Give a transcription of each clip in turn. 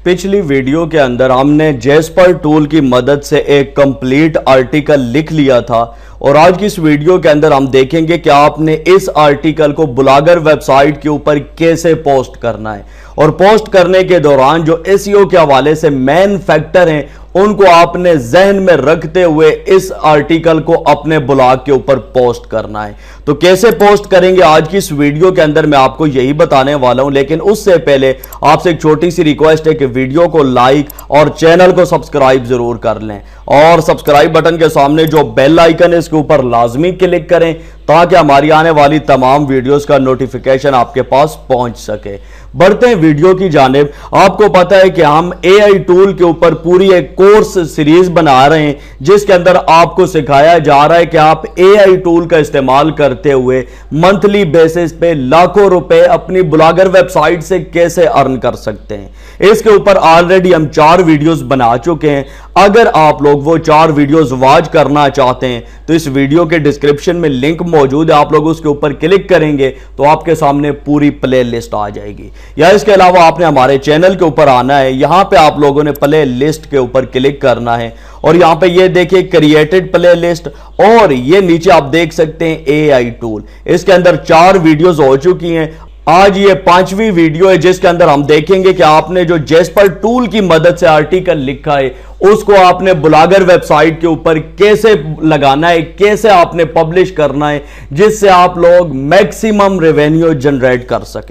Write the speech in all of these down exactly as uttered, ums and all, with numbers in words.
पिछली वीडियो के अंदर हमने जैस्पर टूल की मदद से एक कंप्लीट आर्टिकल लिख लिया था और आज की इस वीडियो के अंदर हम देखेंगे कि आपने इस आर्टिकल को ब्लॉगर वेबसाइट के ऊपर कैसे पोस्ट करना है और पोस्ट करने के दौरान जो एसईओ के हवाले से मेन फैक्टर हैं उनको आपने जहन में रखते हुए इस आर्टिकल को अपने ब्लॉग के ऊपर पोस्ट करना है। तो कैसे पोस्ट करेंगे आज की इस वीडियो के अंदर मैं आपको यही बताने वाला हूं, लेकिन उससे पहले आपसे एक छोटी सी रिक्वेस्ट है कि वीडियो को लाइक और चैनल को सब्सक्राइब जरूर कर लें और सब्सक्राइब बटन के सामने जो बेल आइकन है इसके ऊपर लाजमी क्लिक करें ताकि हमारी आने वाली तमाम वीडियोस का नोटिफिकेशन आपके पास पहुंच सके। बढ़ते हैं वीडियो की जानिब। आपको पता है कि हम एआई टूल के ऊपर पूरी एक कोर्स सीरीज बना रहे हैं जिसके अंदर आपको सिखाया जा रहा है कि आप एआई टूल का इस्तेमाल करते हुए मंथली बेसिस पे लाखों रुपए अपनी ब्लॉगर वेबसाइट से कैसे अर्न कर सकते हैं। इसके ऊपर ऑलरेडी हम चार वीडियोस बना चुके हैं। अगर आप लोग वो चार वीडियोस वॉच करना चाहते हैं तो इस वीडियो के डिस्क्रिप्शन में लिंक मौजूद है, आप लोग उसके ऊपर क्लिक करेंगे तो आपके सामने पूरी प्ले लिस्ट आ जाएगी। या इसके अलावा आपने हमारे चैनल के ऊपर आना है, यहां पे आप लोगों ने प्ले लिस्ट के ऊपर क्लिक करना है और यहां पे ये देखिए क्रिएटेड प्ले लिस्ट और ये नीचे आप देख सकते हैं एआई टूल। इसके अंदर चार वीडियोस हो चुकी हैं, आज ये पांचवी वीडियो है जिसके अंदर हम देखेंगे कि आपने जो जैस्पर टूल की मदद से आर्टिकल लिखा है उसको आपने ब्लॉगर वेबसाइट के ऊपर कैसे लगाना है, कैसे आपने पब्लिश करना है जिससे आप लोग मैक्सिमम रेवेन्यू जनरेट कर सके।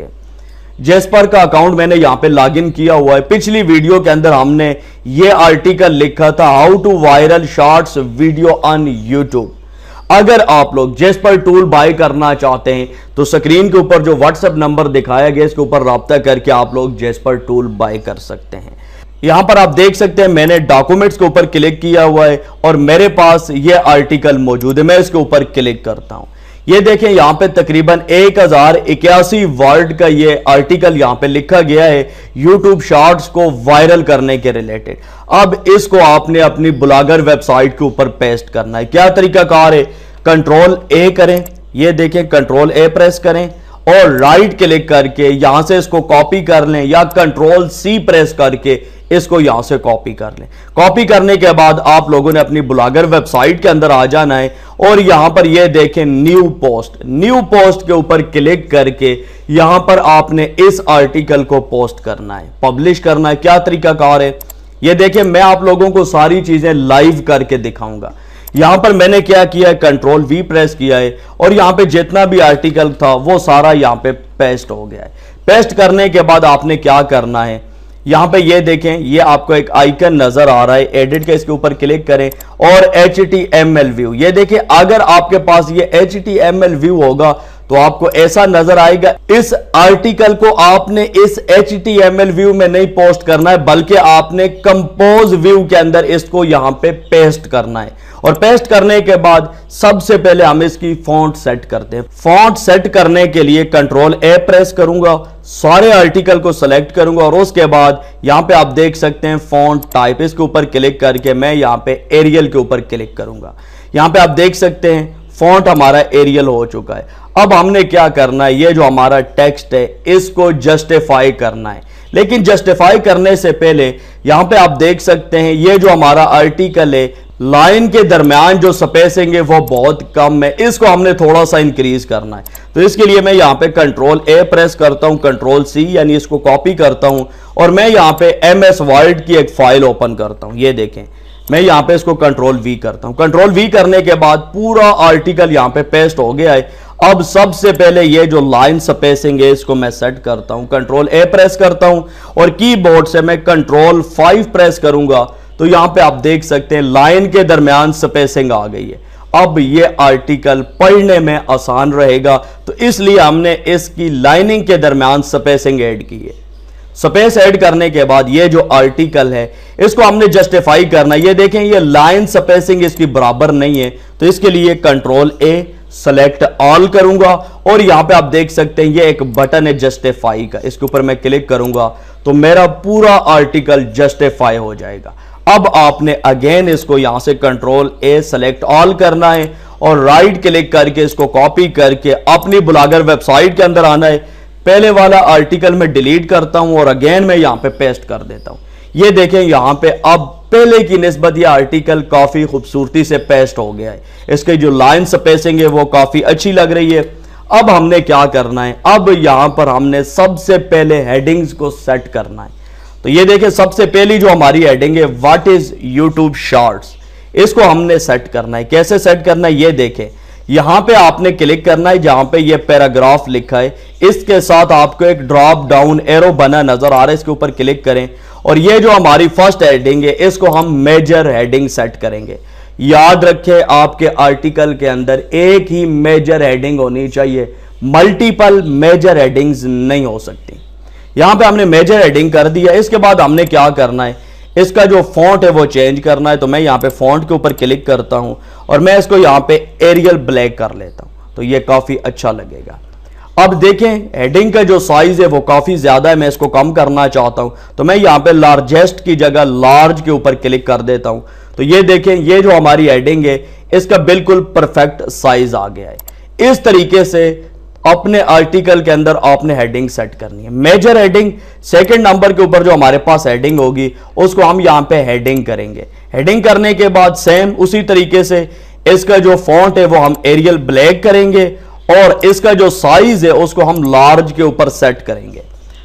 जैस्पर का अकाउंट मैंने यहां पे लॉगिन किया हुआ है। पिछली वीडियो के अंदर हमने ये आर्टिकल लिखा था how to viral shorts video on YouTube. अगर आप लोग जैस्पर टूल बाय करना चाहते हैं तो स्क्रीन के ऊपर जो व्हाट्सएप नंबर दिखाया गया इसके ऊपर राब्ता करके आप लोग जैस्पर टूल बाय कर सकते हैं। यहां पर आप देख सकते हैं मैंने डॉक्यूमेंट्स के ऊपर क्लिक किया हुआ है और मेरे पास ये आर्टिकल मौजूद है। मैं इसके ऊपर क्लिक करता हूं, ये देखें यहां पे तकरीबन एक हजार इक्यासी वर्ड का ये आर्टिकल यहां पे लिखा गया है यूट्यूब शॉर्ट्स को वायरल करने के रिलेटेड। अब इसको आपने अपनी ब्लॉगर वेबसाइट के ऊपर पेस्ट करना है। क्या तरीकाकार है, कंट्रोल ए करें, ये देखें कंट्रोल ए प्रेस करें और राइट क्लिक करके यहां से इसको कॉपी कर लें या कंट्रोल सी प्रेस करके इसको यहां से कॉपी कर लें। कॉपी करने के बाद आप लोगों ने अपनी ब्लॉगर वेबसाइट के अंदर आ जाना है और यहां पर ये देखें न्यू पोस्ट, न्यू पोस्ट के ऊपर क्लिक करके यहां पर आपने इस आर्टिकल को पोस्ट करना है, पब्लिश करना है। क्या तरीकाकार है ये देखें, मैं आप लोगों को सारी चीजें लाइव करके दिखाऊंगा। यहां पर मैंने क्या किया है, कंट्रोल वी प्रेस किया है और यहां पे जितना भी आर्टिकल था वो सारा यहां पे पेस्ट हो गया है। पेस्ट करने के बाद आपने क्या करना है, यहां पे ये देखें ये आपको एक आइकन नजर आ रहा है एडिट का, इसके ऊपर क्लिक करें और H T M L view, ये देखें अगर आपके पास ये H T M L view होगा तो आपको ऐसा नजर आएगा। इस आर्टिकल को आपने इस H T M L view में नहीं पोस्ट करना है बल्कि आपने कंपोज व्यू के अंदर इसको यहां पे पेस्ट करना है और पेस्ट करने के बाद सबसे पहले हम इसकी फॉन्ट सेट करते हैं। फॉन्ट सेट करने के लिए कंट्रोल ए प्रेस करूंगा, सारे आर्टिकल को सिलेक्ट करूंगा और उसके बाद यहां पे आप देख सकते हैं फॉन्ट टाइप, इसके ऊपर क्लिक करके मैं यहां पे एरियल के ऊपर क्लिक करूंगा। यहां पे आप देख सकते हैं फॉन्ट हमारा एरियल हो चुका है। अब हमने क्या करना है, ये जो हमारा टेक्स्ट है इसको जस्टिफाई करना है, लेकिन जस्टिफाई करने से पहले यहां पे आप देख सकते हैं ये जो हमारा आर्टिकल है लाइन के दरमियान जो स्पेसिंग है वो बहुत कम है, इसको हमने थोड़ा सा इंक्रीज करना है। तो इसके लिए मैं यहां पे कंट्रोल ए प्रेस करता हूं, कंट्रोल सी यानी इसको कॉपी करता हूं और मैं यहां पे एम एस वर्ड की एक फाइल ओपन करता हूं। ये देखें मैं यहां पे इसको कंट्रोल वी करता हूं। कंट्रोल वी करने के बाद पूरा आर्टिकल यहां पे पेस्ट हो गया है। अब सबसे पहले ये जो लाइन स्पेसिंग है इसको मैं सेट करता हूं, कंट्रोल ए प्रेस करता हूं और कीबोर्ड से मैं कंट्रोल फाइव प्रेस करूंगा तो यहां पे आप देख सकते हैं लाइन के दरमियान स्पेसिंग आ गई है। अब ये आर्टिकल पढ़ने में आसान रहेगा तो इसलिए हमने इसकी लाइनिंग के दरमियान स्पेसिंग ऐड की है। स्पेस ऐड करने के बाद ये जो आर्टिकल है इसको हमने जस्टिफाई करना है। ये देखें ये लाइन स्पेसिंग इसकी बराबर नहीं है तो इसके लिए कंट्रोल ए सेलेक्ट ऑल करूंगा और यहां पे आप देख सकते हैं ये एक बटन है जस्टिफाई का, इसके ऊपर मैं क्लिक करूंगा तो मेरा पूरा आर्टिकल जस्टिफाई हो जाएगा। अब आपने अगेन इसको यहां से कंट्रोल ए सेलेक्ट ऑल करना है और राइट क्लिक करके इसको कॉपी करके अपनी ब्लॉगर वेबसाइट के अंदर आना है, पहले वाला आर्टिकल मैं डिलीट करता हूं और अगेन मैं यहां पे पेस्ट कर देता हूं। ये देखें यहां पे अब पहले की निस्बत यह आर्टिकल काफी खूबसूरती से पेस्ट हो गया है। इसके जो लाइन स्पेसिंग है वो काफी अच्छी लग रही है। अब हमने क्या करना है, अब यहां पर हमने सबसे पहले हेडिंग्स को सेट करना है। तो ये देखें सबसे पहली जो हमारी हेडिंग है, व्हाट इज यूट्यूब शॉर्ट्स, इसको हमने सेट करना है। कैसे सेट करना है, ये देखें यहां पे आपने क्लिक करना है जहां पे ये पैराग्राफ लिखा है, इसके साथ आपको एक ड्रॉप डाउन एरो बना नजर आ रहा है, इसके ऊपर क्लिक करें और ये जो हमारी फर्स्ट हेडिंग है इसको हम मेजर हेडिंग सेट करेंगे। याद रखें आपके आर्टिकल के अंदर एक ही मेजर हेडिंग होनी चाहिए, मल्टीपल मेजर हेडिंग्स नहीं हो सकती। यहां पे हमने मेजर हेडिंग कर दिया। इसके बाद हमने क्या करना है, इसका जो फॉन्ट है वो चेंज करना है। तो मैं यहां पे फॉन्ट के ऊपर क्लिक करता हूं और मैं इसको यहां पे एरियल ब्लैक कर लेता हूं, तो ये काफी अच्छा लगेगा। अब देखें हेडिंग का जो साइज है वो काफी ज्यादा है, मैं इसको कम करना चाहता हूं, तो मैं यहां पे लार्जेस्ट की जगह लार्ज के ऊपर क्लिक कर देता हूं। तो ये देखें ये जो हमारी हेडिंग है इसका बिल्कुल परफेक्ट साइज आ गया है। इस तरीके से अपने आर्टिकल के अंदर आपने हेडिंग सेट करनी है। मेजर हेडिंग सेकंड नंबर के ऊपर जो हमारे पास हेडिंग होगी उसको हम यहां पे हेडिंग करेंगे। हेडिंग करने के बाद सेम उसी तरीके से इसका जो फॉन्ट है वो हम एरियल ब्लैक करेंगे और इसका जो साइज है उसको हम लार्ज के ऊपर सेट करेंगे।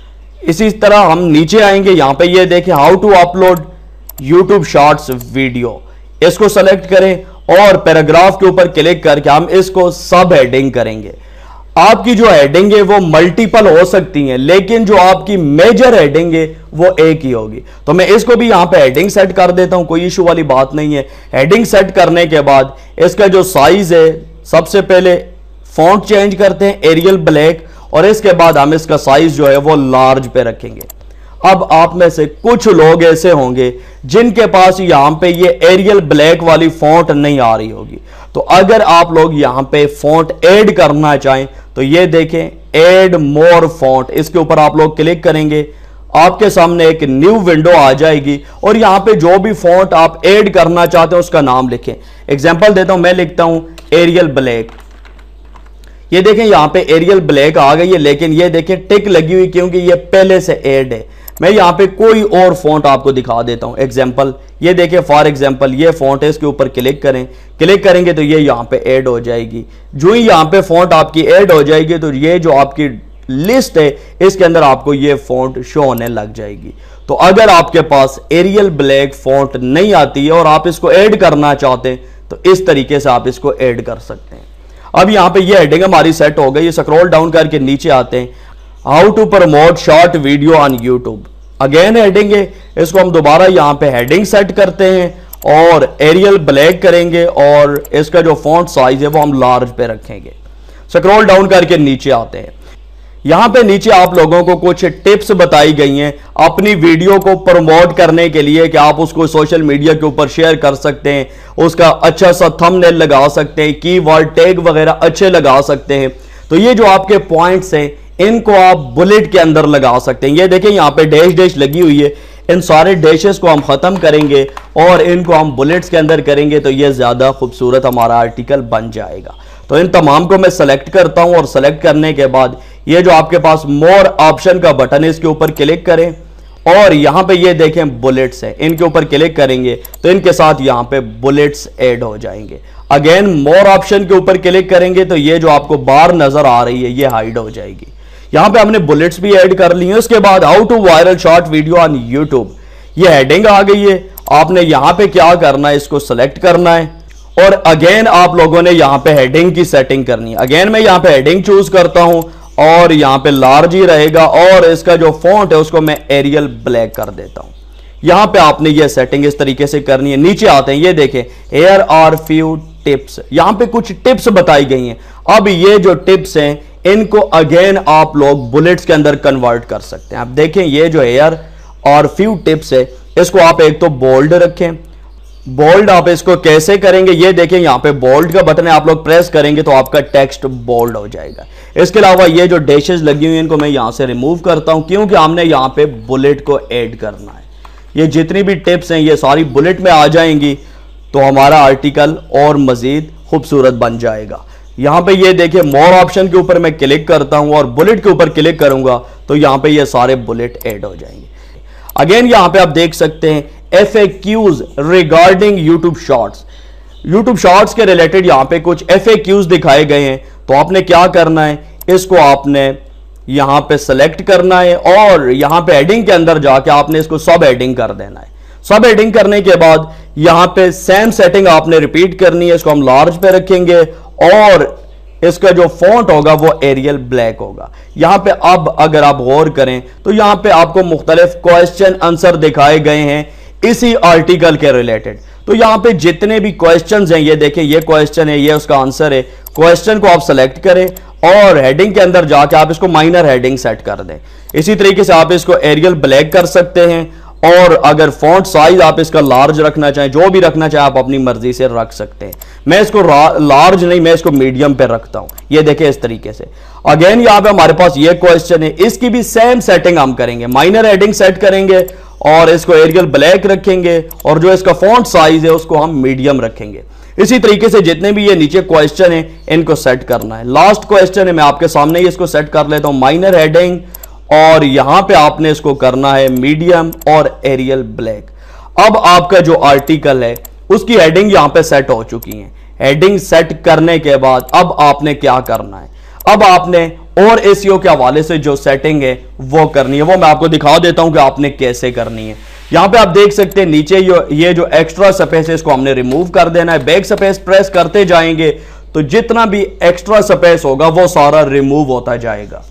इसी तरह हम नीचे आएंगे, यहां पे ये देखें how to upload YouTube shorts video, इसको सेलेक्ट करें और पैराग्राफ के ऊपर क्लिक करके हम इसको सब हेडिंग करेंगे। आपकी जो हेडिंग है वो मल्टीपल हो सकती हैं, लेकिन जो आपकी मेजर हेडिंग है वो एक ही होगी। तो मैं इसको भी यहां पे हेडिंग सेट कर देता हूं, कोई इशू वाली बात नहीं है। हेडिंग सेट करने के बाद इसका जो साइज है, सबसे पहले फॉन्ट चेंज करते हैं एरियल ब्लैक और इसके बाद हम इसका साइज जो है वो लार्ज पे रखेंगे। अब आप में से कुछ लोग ऐसे होंगे जिनके पास यहां पे ये एरियल ब्लैक वाली फॉन्ट नहीं आ रही होगी, तो अगर आप लोग यहां पे फॉन्ट ऐड करना चाहें तो ये देखें ऐड मोर फॉन्ट, इसके ऊपर आप लोग क्लिक करेंगे, आपके सामने एक न्यू विंडो आ जाएगी और यहां पे जो भी फॉन्ट आप ऐड करना चाहते हैं उसका नाम लिखें। एग्जांपल देता हूं, मैं लिखता हूं एरियल ब्लैक। ये देखें यहां पे एरियल ब्लैक आ गई है, लेकिन ये देखें टिक लगी हुई क्योंकि ये पहले से ऐड है। मैं यहां पे कोई और फॉन्ट आपको दिखा देता हूं। एग्जांपल ये देखें, फॉर एग्जांपल ये फॉन्ट है, इसके ऊपर क्लिक करें, क्लिक करेंगे तो ये यहां पे ऐड हो जाएगी। जो ही यहां पे फॉन्ट आपकी ऐड हो जाएगी तो ये जो आपकी लिस्ट है इसके अंदर आपको ये फॉन्ट शो होने लग जाएगी। तो अगर आपके पास एरियल ब्लैक फॉन्ट नहीं आती है और आप इसको ऐड करना चाहते हैं तो इस तरीके से आप इसको ऐड कर सकते हैं। अब यहां पे ये हेडिंग हमारी सेट हो गई। स्क्रॉल डाउन करके नीचे आते हैं, how to promote short video on YouTube, again heading है, इसको हम दोबारा यहां पे हेडिंग सेट करते हैं और एरियल ब्लैक करेंगे और इसका जो फॉन्ट साइज है वो हम लार्ज पे रखेंगे। स्क्रॉल डाउन करके नीचे आते हैं, यहां पे नीचे आप लोगों को कुछ टिप्स बताई गई हैं अपनी वीडियो को प्रमोट करने के लिए कि आप उसको सोशल मीडिया के ऊपर शेयर कर सकते हैं, उसका अच्छा सा थंबनेल लगा सकते हैं, कीवर्ड टैग वगैरह अच्छे लगा सकते हैं। तो ये जो आपके पॉइंट्स हैं इनको आप बुलेट के अंदर लगा सकते हैं। ये देखें यहाँ पे डैश डैश लगी हुई है, इन सारे डैशेस को हम खत्म करेंगे और इनको हम बुलेट्स के अंदर करेंगे तो ये ज्यादा खूबसूरत हमारा आर्टिकल बन जाएगा। तो इन तमाम को मैं सेलेक्ट करता हूं और सेलेक्ट करने के बाद ये जो आपके पास मोर ऑप्शन का बटन है इसके ऊपर क्लिक करें और यहां पे ये देखें बुलेट्स है, इनके ऊपर क्लिक करेंगे तो इनके साथ यहां पे बुलेट्स ऐड हो जाएंगे। अगेन मोर ऑप्शन के ऊपर क्लिक करेंगे तो ये जो आपको बार नजर आ रही है ये हाइड हो जाएगी। यहां पे हमने बुलेट्स भी ऐड कर ली है। उसके बाद how to viral short video on YouTube, ये हेडिंग आ गई है। आपने यहां पे क्या करना है, इसको सेलेक्ट करना है और अगेन आप लोगों ने यहां पे हेडिंग की सेटिंग करनी है। अगेन मैं यहां पे हेडिंग चूज करता हूं और यहां पे लार्ज ही रहेगा और इसका जो फॉन्ट है उसको मैं एरियल ब्लैक कर देता हूं। यहां पे आपने ये सेटिंग इस तरीके से करनी है। नीचे आते हैं, ये देखें हियर आर फ्यू टिप्स, यहां पे कुछ टिप्स बताई गई हैं। अब ये जो टिप्स हैं इनको अगेन आप लोग बुलेट्स के अंदर कन्वर्ट कर सकते हैं। आप देखें ये जो हियर और फ्यू टिप्स है इसको आप एक तो बोल्ड रखें, बोल्ड आप इसको कैसे करेंगे ये देखें, यहां पे बोल्ड का बटन है, आप लोग प्रेस करेंगे तो आपका टेक्स्ट बोल्ड हो जाएगा। इसके अलावा ये जो डैशेस लगी हुई हैं इनको मैं यहां से रिमूव करता हूं क्योंकि हमने यहां पे बुलेट को ऐड करना है। ये जितनी भी टिप्स हैं ये सारी बुलेट में आ जाएंगी तो हमारा आर्टिकल और मजीद खूबसूरत बन जाएगा। यहां पे ये देखिए मोर ऑप्शन के ऊपर मैं क्लिक करता हूं और बुलेट के ऊपर क्लिक करूंगा तो यहां पे ये सारे बुलेट ऐड हो जाएंगे। अगेन यहां पे आप देख सकते हैं F A Qs regarding YouTube shorts. YouTube shorts के रिलेटेड यहां पे कुछ एफ ए क्यूज दिखाए गए हैं। तो आपने क्या करना है, इसको आपने यहां पे सेलेक्ट करना है और यहां पे हेडिंग के अंदर जाके आपने इसको सब हेडिंग कर देना है। सब हेडिंग करने के बाद यहां पे सेम सेटिंग आपने रिपीट करनी है। इसको हम लार्ज पे रखेंगे और इसका जो फॉन्ट होगा वो एरियल ब्लैक होगा। यहां पे अब अगर आप गौर करें तो यहां पे आपको मुख्तलिफ क्वेश्चन आंसर दिखाए गए हैं इसी आर्टिकल के रिलेटेड। तो यहां पे जितने भी क्वेश्चंस हैं, ये देखें ये क्वेश्चन है, ये उसका आंसर है। क्वेश्चन को आप सेलेक्ट करें और हेडिंग के अंदर जाके आप इसको माइनर हेडिंग सेट कर दें। इसी तरीके से आप इसको एरियल ब्लैक कर सकते हैं और अगर फॉन्ट साइज आप इसका लार्ज रखना चाहें, जो भी रखना चाहें आप अपनी मर्जी से रख सकते हैं। मैं इसको लार्ज नहीं, मैं इसको मीडियम पे रखता हूं। ये देखें इस तरीके से। अगेन यहां पे हमारे पास ये क्वेश्चन है, इसकी भी सेम सेटिंग हम करेंगे, माइनर हेडिंग सेट करेंगे और इसको एरियल ब्लैक रखेंगे और जो इसका फॉन्ट साइज है उसको हम मीडियम रखेंगे। इसी तरीके से जितने भी ये नीचे क्वेश्चन है इनको सेट करना है। लास्ट क्वेश्चन है, मैं आपके सामने ही इसको सेट कर लेता हूं, माइनर हेडिंग और यहां पे आपने इसको करना है मीडियम और एरियल ब्लैक। अब आपका जो आर्टिकल है उसकी हेडिंग यहां पे सेट हो चुकी है। हेडिंग सेट करने के बाद अब आपने क्या करना है, अब आपने और एसईओ के हवाले से जो सेटिंग है वो करनी है। वो मैं आपको दिखा देता हूं कि आपने कैसे करनी है। यहां पे आप देख सकते हैं नीचे ये जो एक्स्ट्रा स्पेस है इसको हमने रिमूव कर देना है। बैक स्पेस प्रेस करते जाएंगे तो जितना भी एक्स्ट्रा स्पेस होगा वो सारा रिमूव होता जाएगा।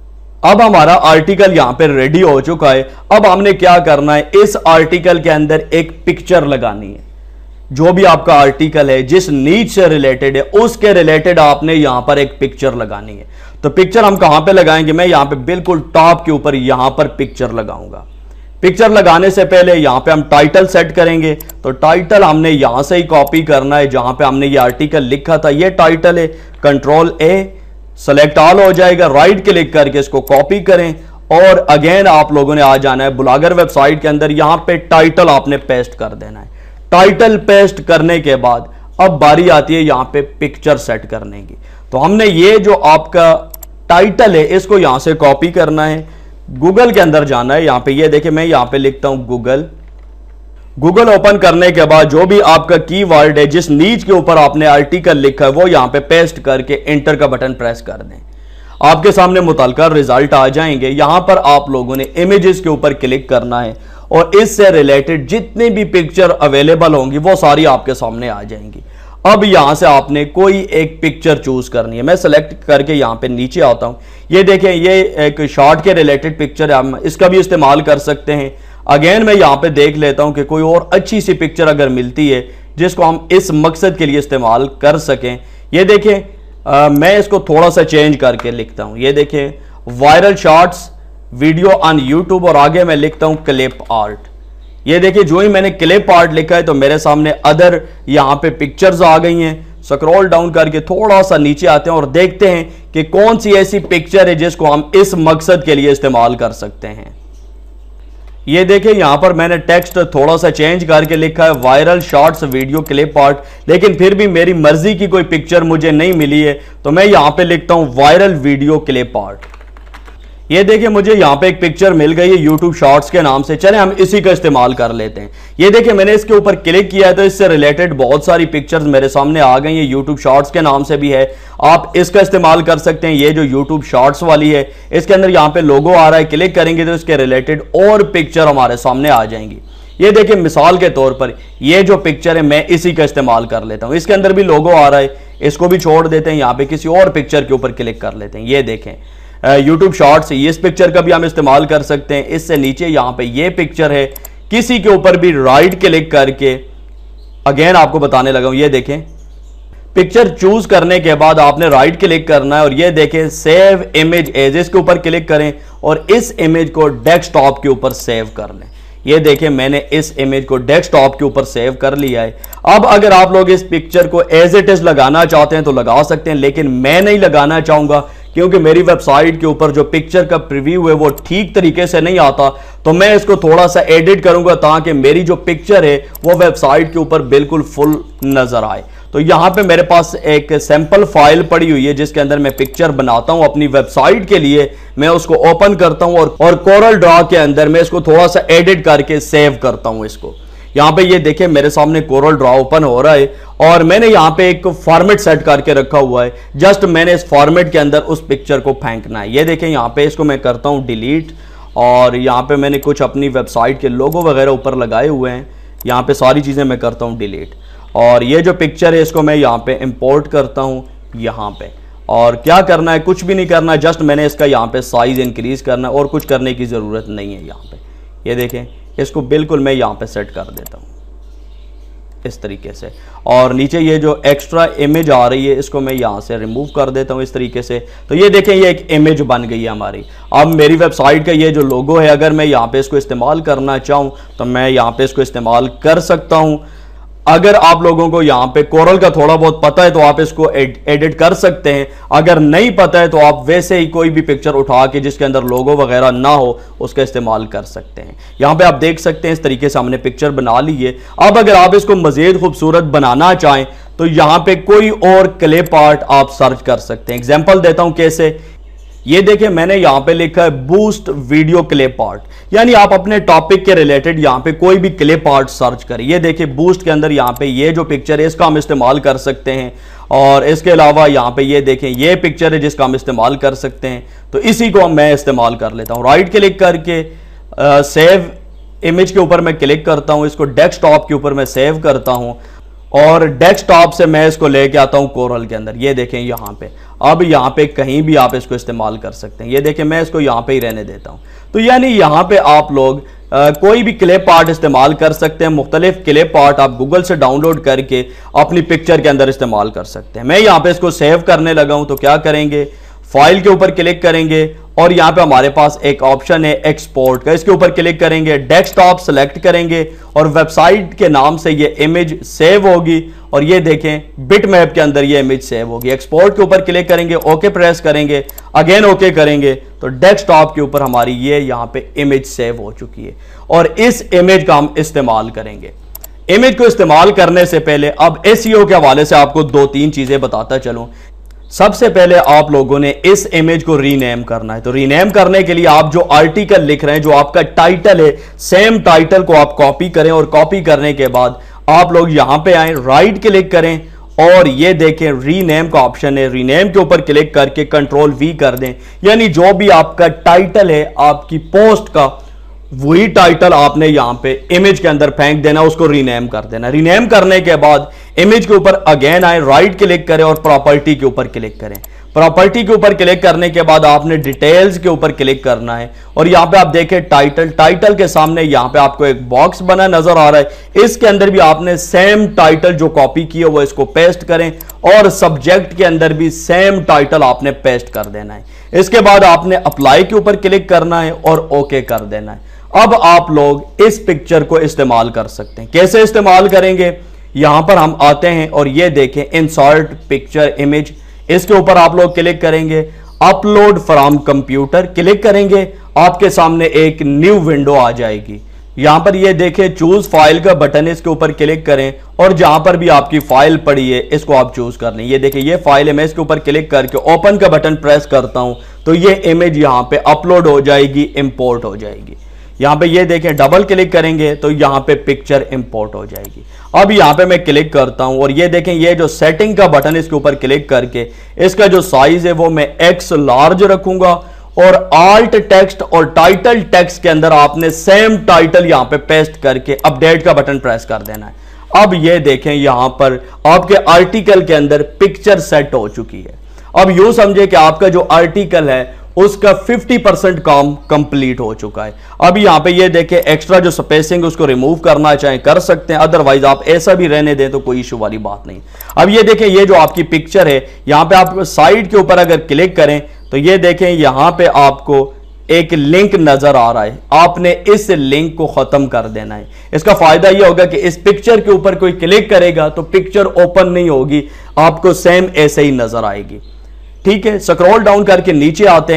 अब हमारा आर्टिकल यहां पे रेडी हो चुका है। अब हमने क्या करना है, इस आर्टिकल के अंदर एक पिक्चर लगानी है। जो भी आपका आर्टिकल है जिस नीच से रिलेटेड है उसके रिलेटेड आपने यहां पर एक पिक्चर लगानी है। तो पिक्चर हम कहां पे लगाएंगे, मैं यहां पे बिल्कुल टॉप के ऊपर यहां पर पिक्चर लगाऊंगा। पिक्चर लगाने से पहले यहां पे हम टाइटल सेट करेंगे। तो टाइटल हमने यहां से ही कॉपी करना है जहां पे हमने ये आर्टिकल लिखा था। ये टाइटल है, कंट्रोल ए सेलेक्ट ऑल हो जाएगा, राइट क्लिक करके इसको कॉपी करें और अगेन आप लोगों ने आ जाना है ब्लॉगर वेबसाइट के अंदर, यहां पे टाइटल आपने पेस्ट कर देना है। टाइटल पेस्ट करने के बाद अब बारी आती है यहां पे पिक्चर सेट करने की। तो हमने ये जो आपका टाइटल है इसको यहां से कॉपी करना है, गूगल के अंदर जाना है। यहां पे ये देखिए मैं यहां पे लिखता हूं गूगल। गूगल ओपन करने के बाद जो भी आपका कीवर्ड है जिस नीच के ऊपर आपने आर्टिकल लिखा है वो यहां पे पेस्ट करके एंटर का बटन प्रेस कर दें। आपके सामने मुतलका रिजल्ट आ जाएंगे। यहां पर आप लोगों ने इमेजेस के ऊपर क्लिक करना है और इससे रिलेटेड जितनी भी पिक्चर अवेलेबल होंगी वो सारी आपके सामने आ जाएंगी। अब यहां से आपने कोई एक पिक्चर चूज करनी है। मैं सेलेक्ट करके यहां पे नीचे आता हूं। ये देखें ये एक शॉर्ट के रिलेटेड पिक्चर है, हम इसका भी इस्तेमाल कर सकते हैं। अगेन मैं यहां पे देख लेता हूं कि कोई और अच्छी सी पिक्चर अगर मिलती है जिसको हम इस मकसद के लिए इस्तेमाल कर सकें। ये देखें आ, मैं इसको थोड़ा सा चेंज करके लिखता हूं। ये देखें viral shorts video on YouTube और आगे मैं लिखता हूं क्लिप आर्ट। ये देखिए जो ही मैंने क्लिप आर्ट लिखा है तो मेरे सामने अदर यहां पे पिक्चर्स आ गई हैं। स्क्रॉल डाउन करके थोड़ा सा नीचे आते हैं और देखते हैं कि कौन सी ऐसी पिक्चर है जिसको हम इस मकसद के लिए इस्तेमाल कर सकते हैं। ये देखिए यहां पर मैंने टेक्स्ट थोड़ा सा चेंज करके लिखा है viral shorts video clip art, लेकिन फिर भी मेरी मर्जी की कोई पिक्चर मुझे नहीं मिली है तो मैं यहां पे लिखता हूं वायरल वीडियो क्लिप आर्ट। ये देखिए मुझे यहां पे एक पिक्चर मिल गई है यूट्यूब शॉर्ट्स के नाम से, चले हम इसी का इस्तेमाल कर लेते हैं। ये देखिए मैंने इसके ऊपर क्लिक किया है तो इससे रिलेटेड बहुत सारी पिक्चर्स मेरे सामने आ गई हैं। यूट्यूब शॉर्ट्स के नाम से भी है, आप इसका इस्तेमाल कर सकते हैं। ये जो यूट्यूब शॉर्ट्स वाली है इसके अंदर यहां पे लोगो आ रहा है, क्लिक करेंगे तो इसके रिलेटेड और पिक्चर हमारे सामने आ जाएंगी। ये देखिए मिसाल के तौर पर ये जो पिक्चर है मैं इसी का इस्तेमाल कर लेता हूं। इसके अंदर भी लोगो आ रहा है, इसको भी छोड़ देते हैं, यहां पे किसी और पिक्चर के ऊपर क्लिक कर लेते हैं। ये देखें यूट्यूब शॉर्ट्स, इस पिक्चर का भी हम इस्तेमाल कर सकते हैं। इससे नीचे यहां पे ये पिक्चर है, किसी के ऊपर भी राइट क्लिक करके अगेन आपको बताने लगा हूं। ये देखें पिक्चर चूज करने के बाद आपने राइट क्लिक करना है और ये देखें सेव इमेज एज, इसके ऊपर क्लिक करें और इस इमेज को डेस्कटॉप के ऊपर सेव कर लें। ये देखें मैंने इस इमेज को डेस्कटॉप के ऊपर सेव कर लिया है। अब अगर आप लोग इस पिक्चर को एज इट इज लगाना चाहते हैं तो लगा सकते हैं, लेकिन मैं नहीं लगाना चाहूंगा क्योंकि मेरी वेबसाइट के ऊपर जो पिक्चर का प्रीव्यू है वो ठीक तरीके से नहीं आता। तो मैं इसको थोड़ा सा एडिट करूंगा ताकि मेरी जो पिक्चर है वो वेबसाइट के ऊपर बिल्कुल फुल नजर आए। तो यहां पे मेरे पास एक सैंपल फाइल पड़ी हुई है जिसके अंदर मैं पिक्चर बनाता हूं अपनी वेबसाइट के लिए। मैं उसको ओपन करता हूं और, और कोरल ड्रॉ के अंदर मैं इसको थोड़ा सा एडिट करके सेव करता हूं इसको। यहां पे ये देखिए मेरे सामने कोरल ड्रॉ ओपन हो रहा है और मैंने यहां पे एक फॉर्मेट सेट करके रखा हुआ है। जस्ट मैंने इस फॉर्मेट के अंदर उस पिक्चर को फेंकना है। ये देखें यहां पे इसको मैं करता हूं डिलीट और यहां पे मैंने कुछ अपनी वेबसाइट के लोगो वगैरह ऊपर लगाए हुए हैं। यहां पे सारी चीजें मैं करता हूं डिलीट और ये जो पिक्चर है इसको मैं यहां पे इंपोर्ट करता हूं यहां पे। और क्या करना है, कुछ भी नहीं करना है, जस्ट मैंने इसका यहां पे साइज इंक्रीज करना है और कुछ करने की जरूरत नहीं है। यहां पे ये देखें इसको बिल्कुल मैं यहां पे सेट कर देता हूं इस तरीके से। और नीचे ये जो एक्स्ट्रा इमेज आ रही है इसको मैं यहां से रिमूव कर देता हूं इस तरीके से। तो ये देखें ये एक इमेज बन गई है हमारी। अब मेरी वेबसाइट का ये जो लोगो है अगर मैं यहां पे इसको इस्तेमाल करना चाहूं तो मैं यहां पे इसको इस्तेमाल कर सकता हूं। अगर आप लोगों को यहां पे कोरल का थोड़ा बहुत पता है तो आप इसको एड, एडिट कर सकते हैं। अगर नहीं पता है तो आप वैसे ही कोई भी पिक्चर उठा के जिसके अंदर लोगो वगैरह ना हो उसका इस्तेमाल कर सकते हैं। यहां पे आप देख सकते हैं इस तरीके से हमने पिक्चर बना ली है। अब अगर आप इसको मजीद खूबसूरत बनाना चाहें तो यहां पे कोई और क्लिप आर्ट आप सर्च कर सकते हैं। एग्जाम्पल देता हूं कैसे। ये देखिए मैंने यहां पे लिखा है बूस्ट वीडियो क्लिप आर्ट, यानी आप अपने टॉपिक के रिलेटेड यहां पे कोई भी क्लिप आर्ट सर्च करें। ये देखिए बूस्ट के अंदर यहां पे ये जो पिक्चर है इसका हम इस्तेमाल कर सकते हैं और इसके अलावा यहां पे ये देखें ये पिक्चर है जिसका हम इस्तेमाल कर सकते हैं। तो इसी को मैं इस्तेमाल कर लेता हूं। राइट क्लिक करके आ, सेव इमेज के ऊपर मैं क्लिक करता हूं, इसको डेस्कटॉप के ऊपर मैं सेव करता हूं और डेस्कटॉप से मैं इसको लेके आता हूं कोरल के अंदर। ये देखें यहां पे, अब यहां पे कहीं भी आप इसको इस्तेमाल कर सकते हैं। ये देखें मैं इसको यहां पे ही रहने देता हूं। तो यानी यहां पे आप लोग आ, कोई भी क्लिप आर्ट इस्तेमाल कर सकते हैं। मुख्तलिफ क्लिप आर्ट आप गूगल से डाउनलोड करके अपनी पिक्चर के अंदर इस्तेमाल कर सकते हैं। मैं यहां पे इसको सेव करने लगा हूं तो क्या करेंगे, फाइल के ऊपर क्लिक करेंगे और यहां पे हमारे पास एक ऑप्शन है एक्सपोर्ट का, इसके ऊपर क्लिक करेंगे, डेस्कटॉप सेलेक्ट करेंगे और वेबसाइट के नाम से ये इमेज सेव होगी और ये देखें बिटमैप के अंदर ये इमेज सेव होगी। एक्सपोर्ट के ऊपर क्लिक करेंगे, ओके प्रेस करेंगे, अगेन ओके करेंगे तो डेस्कटॉप के ऊपर हमारी ये यहां पे इमेज सेव हो चुकी है और इस इमेज का हम इस्तेमाल करेंगे। इमेज को इस्तेमाल करने से पहले अब एसईओ के हवाले से आपको दो तीन चीजें बताता चलूं। सबसे पहले आप लोगों ने इस इमेज को रीनेम करना है। तो रीनेम करने के लिए आप जो आर्टिकल लिख रहे हैं, जो आपका टाइटल है, सेम टाइटल को आप कॉपी करें और कॉपी करने के बाद आप लोग यहां पे आए, राइट क्लिक करें और ये देखें रीनेम का ऑप्शन है। रीनेम के ऊपर क्लिक करके कंट्रोल वी कर दें, यानी जो भी आपका टाइटल है आपकी पोस्ट का वही टाइटल आपने यहां पे इमेज के अंदर फेंक देना, उसको रीनेम कर देना। रीनेम करने के बाद इमेज के ऊपर अगेन आए, राइट क्लिक करें और प्रॉपर्टी के ऊपर क्लिक करें। प्रॉपर्टी के ऊपर क्लिक करने के बाद आपने डिटेल्स के ऊपर क्लिक करना है और यहां पे आप देखें टाइटल, टाइटल के सामने यहां पे आपको एक बॉक्स बना नजर आ रहा है। इसके अंदर भी आपने सेम टाइटल जो कॉपी किए वो इसको पेस्ट करें और सब्जेक्ट के अंदर भी सेम टाइटल आपने पेस्ट कर देना है। इसके बाद आपने अप्लाई के ऊपर क्लिक करना है और ओके कर देना है। अब आप लोग इस पिक्चर को इस्तेमाल कर सकते हैं। कैसे इस्तेमाल करेंगे, यहां पर हम आते हैं और ये देखें इंसर्ट पिक्चर इमेज, इसके ऊपर आप लोग क्लिक करेंगे, अपलोड फ्रॉम कंप्यूटर क्लिक करेंगे, आपके सामने एक न्यू विंडो आ जाएगी। यहां पर ये देखें चूज फाइल का बटन है, इसके ऊपर क्लिक करें और जहां पर भी आपकी फाइल पड़ी है इसको आप चूज कर लें। ये देखें ये फाइल है, मैं इसके ऊपर क्लिक करके ओपन का बटन प्रेस करता हूं तो ये इमेज यहां पे अपलोड हो जाएगी, इंपोर्ट हो जाएगी। यहां पे ये देखें डबल क्लिक करेंगे तो यहां पे पिक्चर इंपोर्ट हो जाएगी। अब यहां पे मैं क्लिक करता हूं और ये देखें ये जो सेटिंग का बटन है इसके ऊपर क्लिक करके इसका जो साइज है वो मैं एक्स लार्ज रखूंगा और आल्ट टेक्स्ट और टाइटल टेक्स्ट के अंदर आपने सेम टाइटल यहां पे पेस्ट करके अपडेट का बटन प्रेस कर देना है। अब ये देखें यहां पर आपके आर्टिकल के अंदर पिक्चर सेट हो चुकी है। अब यूं समझे कि आपका जो आर्टिकल है उसका पचास परसेंट काम कंप्लीट हो चुका है। अब यहां पे ये देखें एक्स्ट्रा जो स्पेसिंग उसको रिमूव करना चाहें कर सकते हैं, अदरवाइज आप ऐसा भी रहने दें तो कोई इशू वाली बात नहीं। अब ये देखें ये जो आपकी पिक्चर है यहां पे आप साइड के ऊपर अगर क्लिक करें तो ये देखें यहां पे आपको एक लिंक नजर आ रहा है, आपने इस लिंक को खत्म कर देना है। इसका फायदा यह होगा कि इस पिक्चर के ऊपर कोई क्लिक करेगा तो पिक्चर ओपन नहीं होगी, आपको सेम ऐसे ही नजर आएगी। ठीक है, स्क्रॉल डाउन करके नीचे आते हैं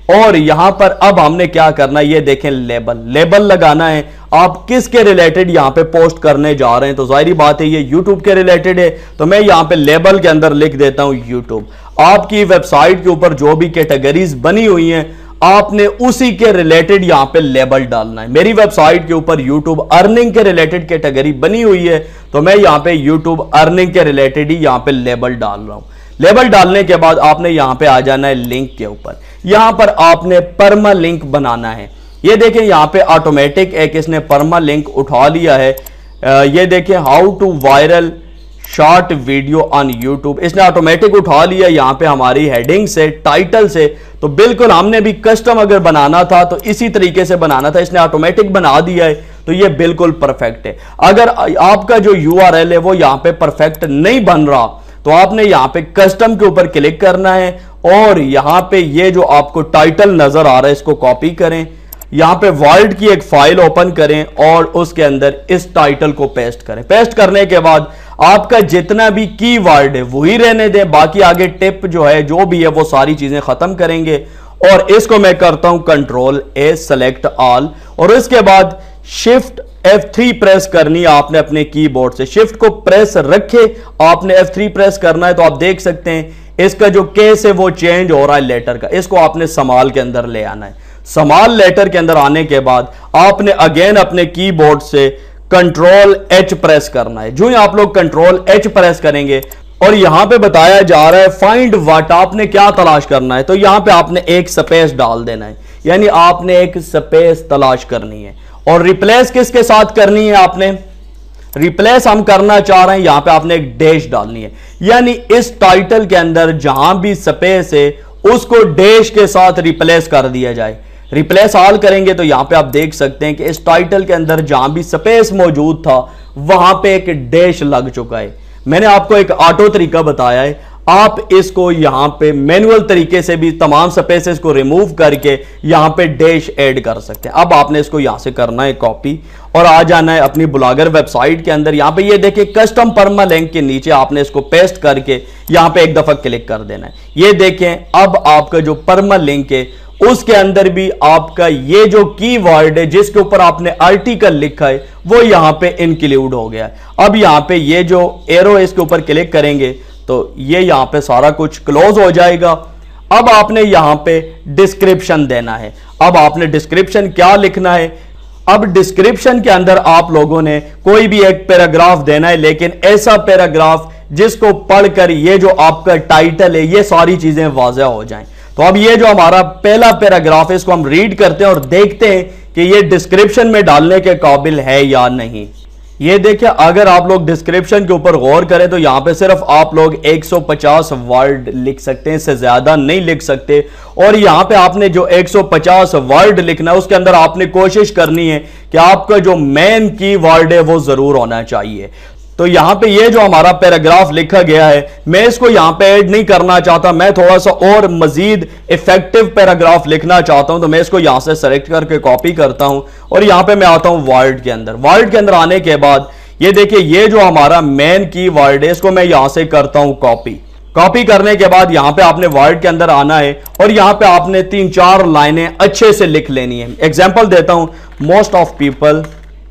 और यहां पर अब हमने क्या करना है, ये देखें लेबल लेबल लगाना है। आप किसके रिलेटेड यहां पे पोस्ट करने जा रहे हैं, तो जाहिर बात है ये यूट्यूब के रिलेटेड है, तो मैं यहां पे लेबल के अंदर लिख देता हूं यूट्यूब। आपकी वेबसाइट के ऊपर जो भी कैटेगरीज बनी हुई हैं आपने उसी के रिलेटेड यहां पे लेबल डालना है। मेरी वेबसाइट के ऊपर यूट्यूब अर्निंग के रिलेटेड कैटेगरी बनी हुई है, तो मैं यहां पे यूट्यूब अर्निंग के रिलेटेड ही यहां पे लेबल डाल रहा हूं। लेबल डालने के बाद आपने यहां पे आ जाना है लिंक के ऊपर। यहां पर आपने परमा लिंक बनाना है। ये देखें यहां पे ऑटोमेटिक एक इसने परमा लिंक उठा लिया है। ये देखें how to viral short video on YouTube, इसने ऑटोमेटिक उठा लिया यहां पे हमारी हेडिंग से, टाइटल से। तो बिल्कुल हमने भी कस्टम अगर बनाना था तो इसी तरीके से बनाना था, इसने ऑटोमेटिक बना दिया है, तो ये बिल्कुल परफेक्ट है। अगर आपका जो यूआरएल है वो यहां पे परफेक्ट नहीं बन रहा तो आपने यहां पे कस्टम के ऊपर क्लिक करना है और यहां पे ये जो आपको टाइटल नजर आ रहा है इसको कॉपी करें, यहां पे वर्ड की एक फाइल ओपन करें और उसके अंदर इस टाइटल को पेस्ट करें। पेस्ट करने के बाद आपका जितना भी कीवर्ड है वही रहने दें, बाकी आगे टिप जो है जो भी है वो सारी चीजें खत्म करेंगे। और इसको मैं करता हूं कंट्रोल ए सेलेक्ट ऑल और इसके बाद शिफ्ट एफ थ्री प्रेस करनी है आपने अपने कीबोर्ड से। शिफ्ट को प्रेस रखे आपने एफ थ्री प्रेस करना है, तो आप देख सकते हैं इसका जो केस है वो चेंज हो रहा है लेटर का। इसको आपने समाल के अंदर ले आना है। समाल लेटर के अंदर आने के बाद आपने अगेन अपने कीबोर्ड से कंट्रोल एच प्रेस करना है। जो ही आप लोग कंट्रोल एच प्रेस करेंगे और यहां पे बताया जा रहा है फाइंड व्हाट, आपने क्या तलाश करना है, तो यहां पे आपने एक स्पेस डाल देना है, यानी आपने एक स्पेस तलाश करनी है। और रिप्लेस किसके साथ करनी है, आपने रिप्लेस हम करना चाह रहे हैं, यहां पे आपने एक डैश डालनी है, यानी इस टाइटल के अंदर जहां भी स्पेस है उसको डैश के साथ रिप्लेस कर दिया जाए। रिप्लेस ऑल करेंगे तो यहां पे आप देख सकते हैं कि इस टाइटल के अंदर जहां भी स्पेस मौजूद था वहां पे एक डैश लग चुका है। मैंने आपको एक ऑटो तरीका बताया है, आप इसको यहां पे मैनुअल तरीके से भी तमाम स्पेसेस को रिमूव करके यहां पे डैश ऐड कर सकते हैं। अब आपने इसको यहां से करना है कॉपी और आ जाना है अपनी ब्लॉगर वेबसाइट के अंदर। यहां पे ये देखिए कस्टम परमा लिंक के नीचे आपने इसको पेस्ट करके यहां पे एक दफा क्लिक कर देना है। ये देखें अब आपका जो परमा लिंक है उसके अंदर भी आपका ये जो कीवर्ड है जिसके ऊपर आपने आर्टिकल लिखा है वो यहां पे इंक्लूड हो गया। अब यहां पे ये जो एरो है इसके ऊपर क्लिक करेंगे तो ये यहां पे सारा कुछ क्लोज हो जाएगा। अब आपने यहां पे डिस्क्रिप्शन देना है। अब आपने डिस्क्रिप्शन क्या लिखना है, अब डिस्क्रिप्शन के अंदर आप लोगों ने कोई भी एक पैराग्राफ देना है, लेकिन ऐसा पैराग्राफ जिसको पढ़कर ये जो आपका टाइटल है ये सारी चीजें वाज़ेह हो जाएं। तो अब ये जो हमारा पहला पैराग्राफ है इसको हम रीड करते हैं और देखते हैं कि ये डिस्क्रिप्शन में डालने के काबिल है या नहीं। ये देखिए अगर आप लोग डिस्क्रिप्शन के ऊपर गौर करें तो यहां पे सिर्फ आप लोग एक सौ पचास वर्ड लिख सकते हैं, इससे ज्यादा नहीं लिख सकते। और यहां पे आपने जो एक सौ पचास वर्ड लिखना है उसके अंदर आपने कोशिश करनी है कि आपका जो मेन कीवर्ड है वो जरूर होना चाहिए। तो यहां पे ये जो हमारा पैराग्राफ लिखा गया है मैं इसको यहां पे ऐड नहीं करना चाहता, मैं थोड़ा सा और मजीद इफेक्टिव पैराग्राफ लिखना चाहता हूं, तो मैं इसको यहां से सेलेक्ट करके कॉपी करता हूं और यहां पे मैं आता हूं वर्ड के अंदर। वर्ड के अंदर आने के बाद ये देखिए ये जो हमारा मेन कीवर्ड है इसको मैं यहां से करता हूं कॉपी। कॉपी करने के बाद यहां पे आपने वर्ड के अंदर आना है और यहां पे आपने तीन चार लाइनें अच्छे से लिख लेनी है। एग्जाम्पल देता हूं, मोस्ट ऑफ पीपल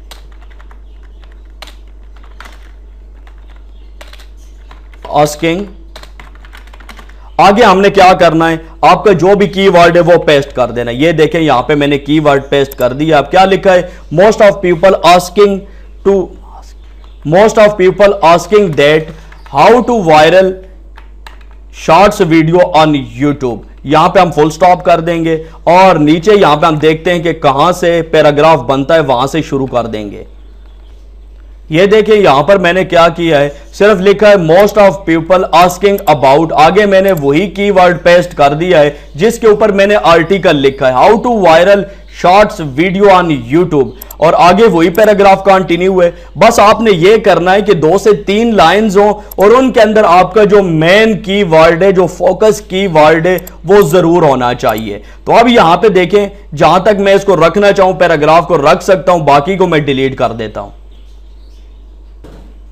आस्किंग। आगे हमने क्या करना है, आपका जो भी कीवर्ड है वो पेस्ट कर देना। ये देखें यहां पे मैंने कीवर्ड पेस्ट कर दिया। अब क्या लिखा है, most of people asking to most of people asking that how to viral shorts video on YouTube. यहां पे हम फुल स्टॉप कर देंगे और नीचे यहां पे हम देखते हैं कि कहां से पैराग्राफ बनता है वहां से शुरू कर देंगे। ये देखिए यहां पर मैंने क्या किया है, सिर्फ लिखा है most of people asking about, आगे मैंने वही कीवर्ड पेस्ट कर दिया है जिसके ऊपर मैंने आर्टिकल लिखा है how to viral shorts video on YouTube, और आगे वही पैराग्राफ कंटिन्यू है। बस आपने ये करना है कि दो से तीन लाइंस हो और उनके अंदर आपका जो मेन कीवर्ड है, जो फोकस कीवर्ड है वो जरूर होना चाहिए। तो अब यहां पे देखें जहां तक मैं इसको रखना चाहूं पैराग्राफ को रख सकता हूं, बाकी को मैं डिलीट कर देता हूं।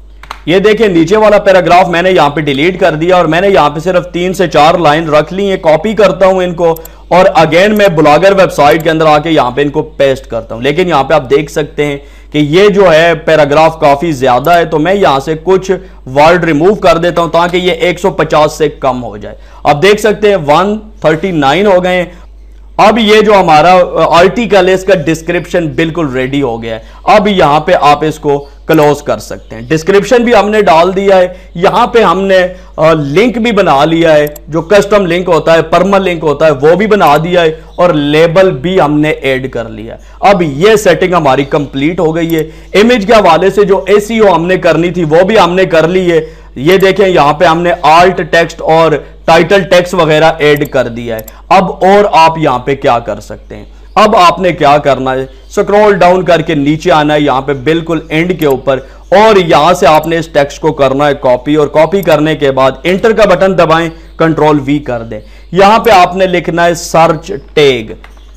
ये देखिए नीचे वाला पैराग्राफ मैंने यहां पे डिलीट कर दिया और मैंने यहां पे सिर्फ तीन से चार लाइन रख ली है। कॉपी करता हूं इनको और अगेन मैं ब्लॉगर वेबसाइट के अंदर आके यहां पे इनको पेस्ट करता हूं। लेकिन यहां पे आप देख सकते हैं कि ये जो है पैराग्राफ काफी ज्यादा है, तो मैं यहां से कुछ वर्ड रिमूव कर देता हूं ताकि ये एक सौ पचास से कम हो जाए। आप देख सकते हैं एक सौ उनतालीस हो गए हैं। अब ये जो हमारा आर्टिकल है इसका डिस्क्रिप्शन बिल्कुल रेडी हो गया है। अब यहां पे आप इसको क्लोज कर सकते हैं। डिस्क्रिप्शन भी हमने डाल दिया है, यहां पे हमने लिंक भी बना लिया है, जो कस्टम लिंक होता है, परमल लिंक होता है, वो भी बना दिया है और लेबल भी हमने ऐड कर लिया है। अब ये सेटिंग हमारी कंप्लीट हो गई है। इमेज के हवाले से जो एसईओ हमने करनी थी वो भी हमने कर ली है। ये देखें यहां पे हमने आल्ट टेक्स्ट और टाइटल टेक्स्ट वगैरह ऐड कर दिया है। अब और आप यहां पे क्या कर सकते हैं, अब आपने क्या करना है, स्क्रॉल डाउन करके नीचे आना है यहां पे बिल्कुल एंड के ऊपर और यहां से आपने इस टेक्स्ट को करना है कॉपी, और कॉपी करने के बाद एंटर का बटन दबाएं, कंट्रोल वी कर दें। यहां पे आपने लिखना है सर्च टैग।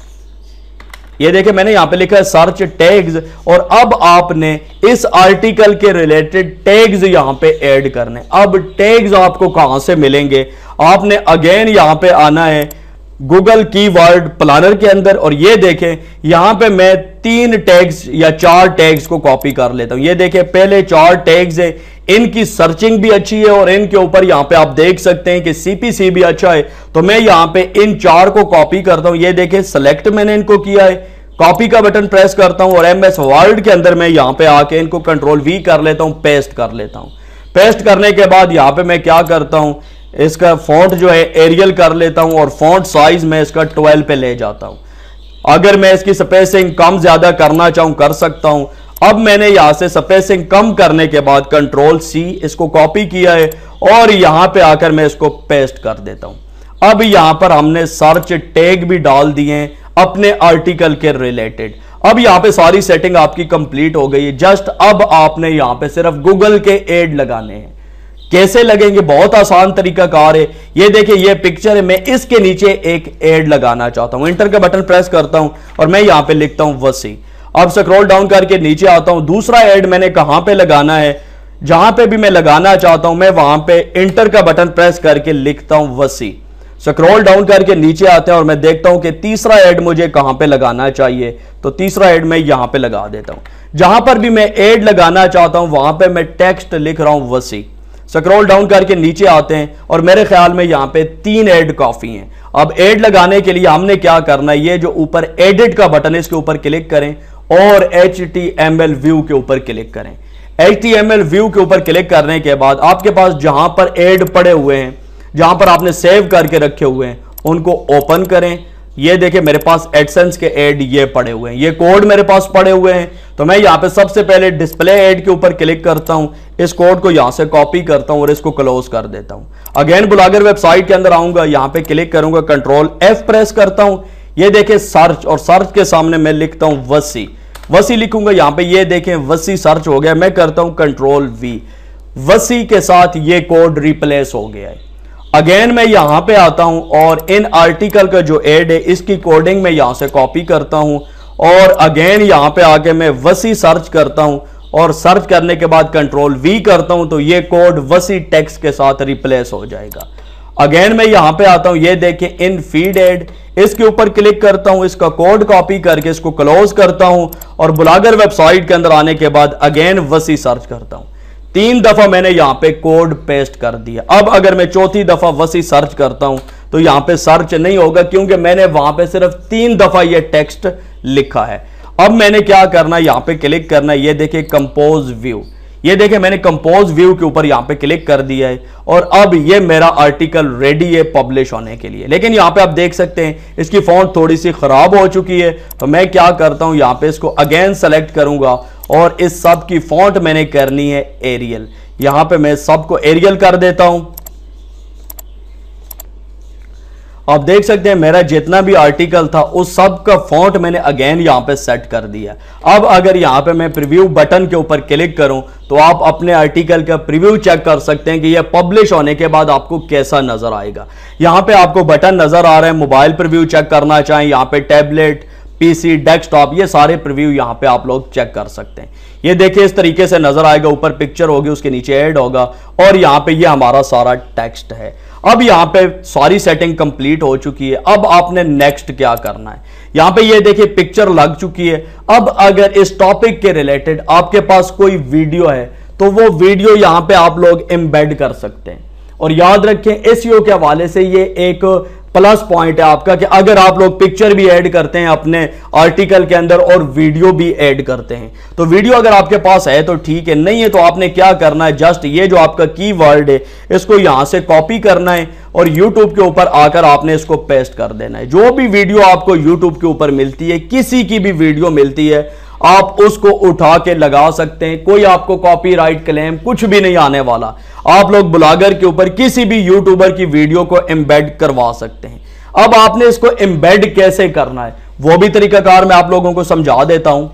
ये देखिए मैंने यहां पे लिखा है सर्च टैग्स, और अब आपने इस आर्टिकल के रिलेटेड टैग्स यहां पे ऐड करने। अब टैग्स आपको कहां से मिलेंगे, आपने अगेन यहां पे आना है गूगल कीवर्ड प्लानर के अंदर, और ये देखें यहां पे मैं तीन टैग्स या चार टैग्स को कॉपी कर लेता हूं। ये देखें पहले चार टैग्स है, इनकी सर्चिंग भी अच्छी है और इनके ऊपर यहां पे आप देख सकते हैं कि सीपीसी भी अच्छा है। तो मैं यहां पे इन चार को कॉपी करता हूं। ये देखें सेलेक्ट मैंने इनको किया है, कॉपी का बटन प्रेस करता हूं और एमएस वर्ड के अंदर मैं यहां पे आके इनको कंट्रोल वी कर लेता हूं, पेस्ट कर लेता हूं। पेस्ट करने के बाद यहां पे मैं क्या करता हूं, इसका फॉन्ट जो है एरियल कर लेता हूं और फॉन्ट साइज में इसका ट्वेल्व पे ले जाता हूं। अगर मैं इसकी स्पेसिंग कम ज्यादा करना चाहूं कर सकता हूं। अब मैंने यहां से स्पेसिंग कम करने के बाद कंट्रोल सी इसको कॉपी किया है और यहां पे आकर मैं इसको पेस्ट कर देता हूं। अब यहां पर हमने सर्च टैग भी डाल दिए हैं अपने आर्टिकल के रिलेटेड। अब यहां पे सारी सेटिंग आपकी कंप्लीट हो गई है। जस्ट अब आपने यहां पे सिर्फ गूगल के एड लगाने हैं। कैसे लगेंगे, बहुत आसान तरीका कार है। ये देखिए ये पिक्चर है, मैं इसके नीचे एक एड लगाना चाहता हूं। इंटर का बटन प्रेस करता हूं और मैं यहां पे लिखता हूं वसी। अब स्क्रॉल डाउन करके नीचे आता हूं। दूसरा एड मैंने कहां पे लगाना है, जहां पे भी मैं लगाना चाहता हूं मैं वहां पे इंटर का बटन प्रेस करके लिखता हूं वसी। स्क्रॉल डाउन करके नीचे आते हैं और मैं देखता हूं कि तीसरा एड मुझे कहां पे लगाना चाहिए, तो तीसरा एड मैं यहां पे लगा देता हूं। जहां पर भी मैं एड लगाना चाहता हूं वहां पे मैं टेक्स्ट लिख रहा हूं वसी। स्क्रॉल डाउन करके नीचे आते हैं और मेरे ख्याल में यहां पे तीन एड काफी हैं। अब एड लगाने के लिए हमने क्या करना है, ये जो ऊपर एडिट का बटन है इसके ऊपर क्लिक करें और H T M L view के ऊपर क्लिक करें। H T M L view के ऊपर क्लिक करने के बाद आपके पास जहां पर एड पड़े हुए हैं, जहां पर आपने सेव करके रखे हुए हैं, उनको ओपन करें। ये देखिए मेरे पास एडसेंस के एड ये पड़े हुए हैं, ये कोड मेरे पास पड़े हुए हैं। तो मैं यहां पे सबसे पहले डिस्प्ले एड के ऊपर क्लिक करता हूं, इस कोड को यहां से कॉपी करता हूं और इसको क्लोज कर देता हूं। अगेन ब्लॉगर वेबसाइट के अंदर आऊंगा, यहां पे क्लिक करूंगा, कंट्रोल एफ प्रेस करता हूं। ये देखिए सर्च, और सर्च के सामने मैं लिखता हूं वसी। वसी लिखूंगा यहां पे, ये देखें वसी सर्च हो गया। मैं करता हूं कंट्रोल वी, वसी के साथ ये कोड रिप्लेस हो गया है। अगेन मैं यहां पे आता हूं और इन आर्टिकल का जो एड है इसकी कोडिंग मैं यहां से कॉपी करता हूं और अगेन यहां पे आके मैं वसी सर्च करता हूं और सर्च करने के बाद कंट्रोल वी करता हूं, तो ये कोड वसी टेक्स्ट के साथ रिप्लेस हो जाएगा। अगेन मैं यहां पे आता हूं, ये देखिए इन फीड एड, इसके ऊपर क्लिक करता हूं, इसका कोड कॉपी करके इसको क्लोज करता हूं और ब्लॉगर वेबसाइट के अंदर आने के बाद अगेन वसी सर्च करता हूं। तीन दफा मैंने यहां पे कोड पेस्ट कर दिया। अब अगर मैं चौथी दफा वसी सर्च करता हूं तो यहां पे सर्च नहीं होगा क्योंकि मैंने वहां पे सिर्फ तीन दफा ये टेक्स्ट लिखा है। अब मैंने क्या करना, यहां पे क्लिक करना है, ये देखिए कंपोज व्यू, ये देखिए मैंने कंपोज व्यू के ऊपर यहां पे क्लिक कर दिया है और अब ये मेरा आर्टिकल रेडी है पब्लिश होने के लिए। लेकिन यहां पे आप देख सकते हैं इसकी फॉन्ट थोड़ी सी खराब हो चुकी है, तो मैं क्या करता हूं, यहां पे इसको अगेन सेलेक्ट करूंगा और इस सब की फॉन्ट मैंने करनी है एरियल। यहां पे मैं सबको एरियल कर देता हूं। आप देख सकते हैं मेरा जितना भी आर्टिकल था उस सब का फॉन्ट मैंने अगेन यहां पे सेट कर दिया। अब अगर यहां पे मैं प्रीव्यू बटन के ऊपर क्लिक करूं तो आप अपने आर्टिकल का प्रीव्यू चेक कर सकते हैं कि यह पब्लिश होने के बाद आपको कैसा नजर आएगा। यहां पे आपको बटन नजर आ रहा है, मोबाइल प्रीव्यू चेक करना चाहें, यहां पे टैबलेट, पीसी, डेस्कटॉप, ये सारे प्रीव्यू यहां पे आप लोग चेक कर सकते हैं। ये देखिए इस तरीके से नजर आएगा, ऊपर पिक्चर होगी, उसके नीचे ऐड होगा और यहां पे ये हमारा सारा टेक्स्ट है। अब यहां पे सारी सेटिंग कंप्लीट हो चुकी है। अब आपने नेक्स्ट क्या करना है, यहां पे ये देखिए पिक्चर लग चुकी है। अब अगर इस टॉपिक के रिलेटेड आपके पास कोई वीडियो है तो वो वीडियो यहां पे आप लोग एम्बेड कर सकते हैं। और याद रखें एसईओ के हवाले से ये एक प्लस पॉइंट है आपका कि अगर आप लोग पिक्चर भी ऐड करते हैं अपने आर्टिकल के अंदर और वीडियो भी ऐड करते हैं, तो वीडियो अगर आपके पास है तो ठीक है, नहीं है तो आपने क्या करना है, जस्ट ये जो आपका कीवर्ड है इसको यहां से कॉपी करना है और यूट्यूब के ऊपर आकर आपने इसको पेस्ट कर देना है। जो भी वीडियो आपको यूट्यूब के ऊपर मिलती है, किसी की भी वीडियो मिलती है, आप उसको उठा के लगा सकते हैं। कोई आपको कॉपीराइट क्लेम कुछ भी नहीं आने वाला। आप लोग ब्लॉगर के ऊपर किसी भी यूट्यूबर की वीडियो को एम्बेड करवा सकते हैं। अब आपने इसको एम्बेड कैसे करना है वो भी तरीकाकार मैं आप लोगों को समझा देता हूं।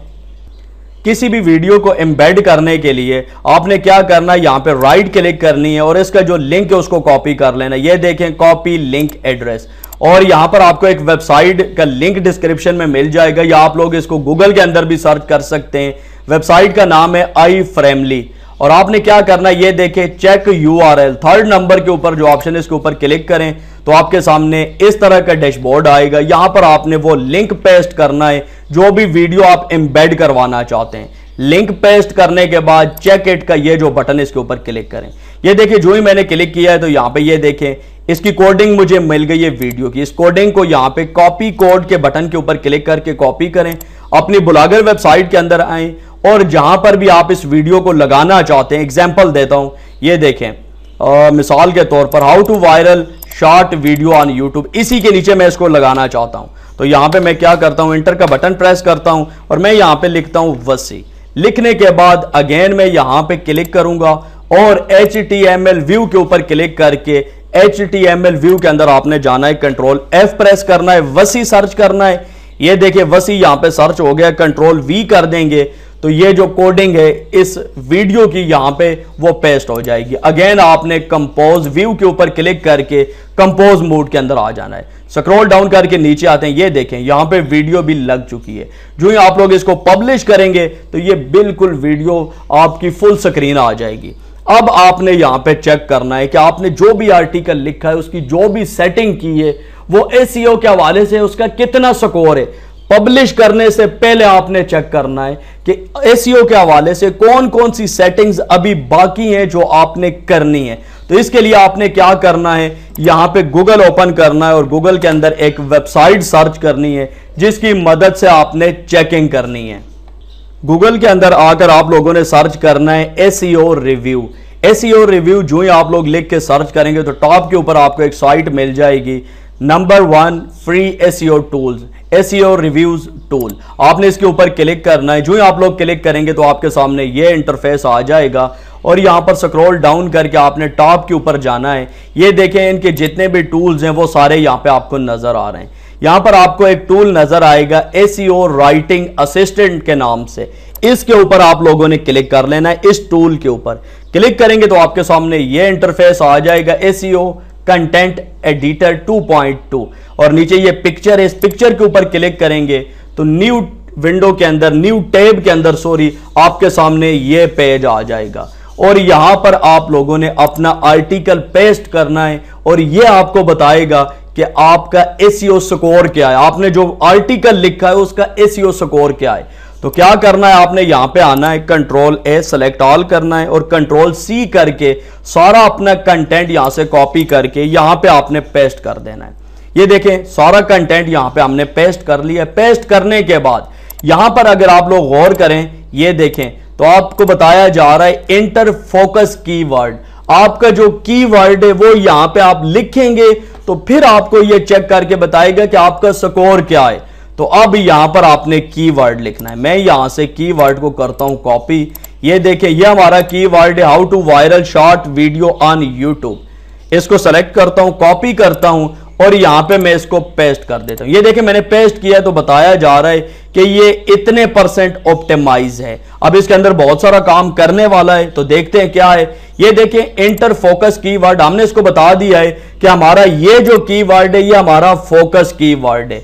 किसी भी वीडियो को एम्बेड करने के लिए आपने क्या करना है, यहां पे राइट क्लिक करनी है और इसका जो लिंक है उसको कॉपी कर लेना। ये देखें कॉपी लिंक एड्रेस, और यहां पर आपको एक वेबसाइट का लिंक डिस्क्रिप्शन में मिल जाएगा, या आप लोग इसको गूगल के अंदर भी सर्च कर सकते हैं। वेबसाइट का नाम है आई फ्रेमली। और आपने क्या करना है, ये देखें चेक यूआरएल, थर्ड नंबर के ऊपर जो ऑप्शन है इसके ऊपर क्लिक करें तो आपके सामने इस तरह का डैशबोर्ड आएगा। यहां पर आपने वो लिंक पेस्ट करना है जो भी वीडियो आप एम्बेड करवाना चाहते हैं। लिंक पेस्ट करने के बाद चेक इट का ये जो बटन है इसके ऊपर क्लिक करें। ये देखिए जो ही मैंने क्लिक किया है तो यहां पे ये देखें इसकी कोडिंग मुझे मिल गई है वीडियो की। इस कोडिंग को यहां पे कॉपी कोड के बटन के ऊपर क्लिक करके कॉपी करें, अपनी ब्लॉगर वेबसाइट के अंदर आएं और जहां पर भी आप इस वीडियो को लगाना चाहते हैं, एग्जाम्पल देता हूं, ये देखें आ, मिसाल के तौर पर how to viral short video on YouTube, इसी के नीचे मैं इसको लगाना चाहता हूं। तो यहां पे मैं क्या करता हूं, इंटर का बटन प्रेस करता हूं और मैं यहां पे लिखता हूं वसी। लिखने के बाद अगेन मैं यहां पे क्लिक करूंगा और H T M L view के ऊपर क्लिक करके H T M L view के अंदर आपने जाना है, कंट्रोल एफ प्रेस करना है, वसी सर्च करना है। ये देखिए वसी यहां पे सर्च हो गया, कंट्रोल वी कर देंगे तो ये जो कोडिंग है इस वीडियो की यहां पे वो पेस्ट हो जाएगी। अगेन आपने कंपोज व्यू के ऊपर क्लिक करके कंपोज मोड के अंदर आ जाना है। स्क्रॉल डाउन करके नीचे आते हैं, ये देखें यहां पे वीडियो भी लग चुकी है। जो ही आप लोग इसको पब्लिश करेंगे तो ये बिल्कुल वीडियो आपकी फुल स्क्रीन आ जाएगी। अब आपने यहां पे चेक करना है कि आपने जो भी आर्टिकल लिखा है उसकी जो भी सेटिंग की है वो एसईओ के हवाले से उसका कितना स्कोर है। पब्लिश करने से पहले आपने चेक करना है कि एसईओ के हवाले से कौन कौन सी सेटिंग्स अभी बाकी हैं जो आपने करनी है। तो इसके लिए आपने क्या करना है, यहां पे गूगल ओपन करना है और गूगल के अंदर एक वेबसाइट सर्च करनी है जिसकी मदद से आपने चेकिंग करनी है। गूगल के अंदर आकर आप लोगों ने सर्च करना है एसईओ रिव्यू। एसईओ रिव्यू जो ही आप लोग लिख के सर्च करेंगे तो टॉप के ऊपर आपको एक साइट मिल जाएगी, number one free SEO tools, SEO reviews tool. आपने इसके ऊपर क्लिक करना है। जो ही आप लोग क्लिक करेंगे तो आपके सामने ये इंटरफेस आ जाएगा और यहां पर स्क्रॉल डाउन करके आपने टॉप के ऊपर जाना है। ये देखें इनके जितने भी टूल्स हैं वो सारे यहां पे आपको नजर आ रहे हैं। यहां पर आपको एक टूल नजर आएगा एसईओ राइटिंग असिस्टेंट के नाम से, इसके ऊपर आप लोगों ने क्लिक कर लेना है। इस टूल के ऊपर क्लिक करेंगे तो आपके सामने ये इंटरफेस आ जाएगा, SEO content editor two point two, और नीचे ये पिक्चर है, इस पिक्चर के ऊपर क्लिक करेंगे तो न्यू विंडो के अंदर, न्यू टैब के अंदर सॉरी, आपके सामने ये पेज आ जाएगा और यहां पर आप लोगों ने अपना आर्टिकल पेस्ट करना है और ये आपको बताएगा कि आपका एसईओ स्कोर क्या है, आपने जो आर्टिकल लिखा है उसका एसईओ स्कोर क्या है। तो क्या करना है, आपने यहां पे आना है, कंट्रोल ए सेलेक्ट ऑल करना है और कंट्रोल सी करके सारा अपना कंटेंट यहां से कॉपी करके यहां पे आपने पेस्ट कर देना है। ये देखें सारा कंटेंट यहां पे हमने पेस्ट कर लिया। पेस्ट करने के बाद यहां पर अगर आप लोग गौर करें, ये देखें तो आपको बताया जा रहा है इंटर फोकस कीवर्ड। आपका जो कीवर्ड है वो यहां पे आप लिखेंगे तो फिर आपको ये चेक करके बताएगा कि आपका स्कोर क्या है। तो अब यहां पर आपने कीवर्ड लिखना है। मैं यहां से कीवर्ड को करता हूं कॉपी। ये देखें ये हमारा कीवर्ड है how to viral short video on YouTube. इसको सेलेक्ट करता हूं, कॉपी करता हूं और यहां पे मैं इसको पेस्ट कर देता हूं। ये देखें मैंने पेस्ट किया तो बताया जा रहा है कि ये इतने परसेंट ऑप्टिमाइज है। अब इसके अंदर बहुत सारा काम करने वाला है तो देखते हैं क्या है। ये देखें इंटर फोकस कीवर्ड, हमने इसको बता दिया है कि हमारा ये जो कीवर्ड है ये हमारा फोकस कीवर्ड है।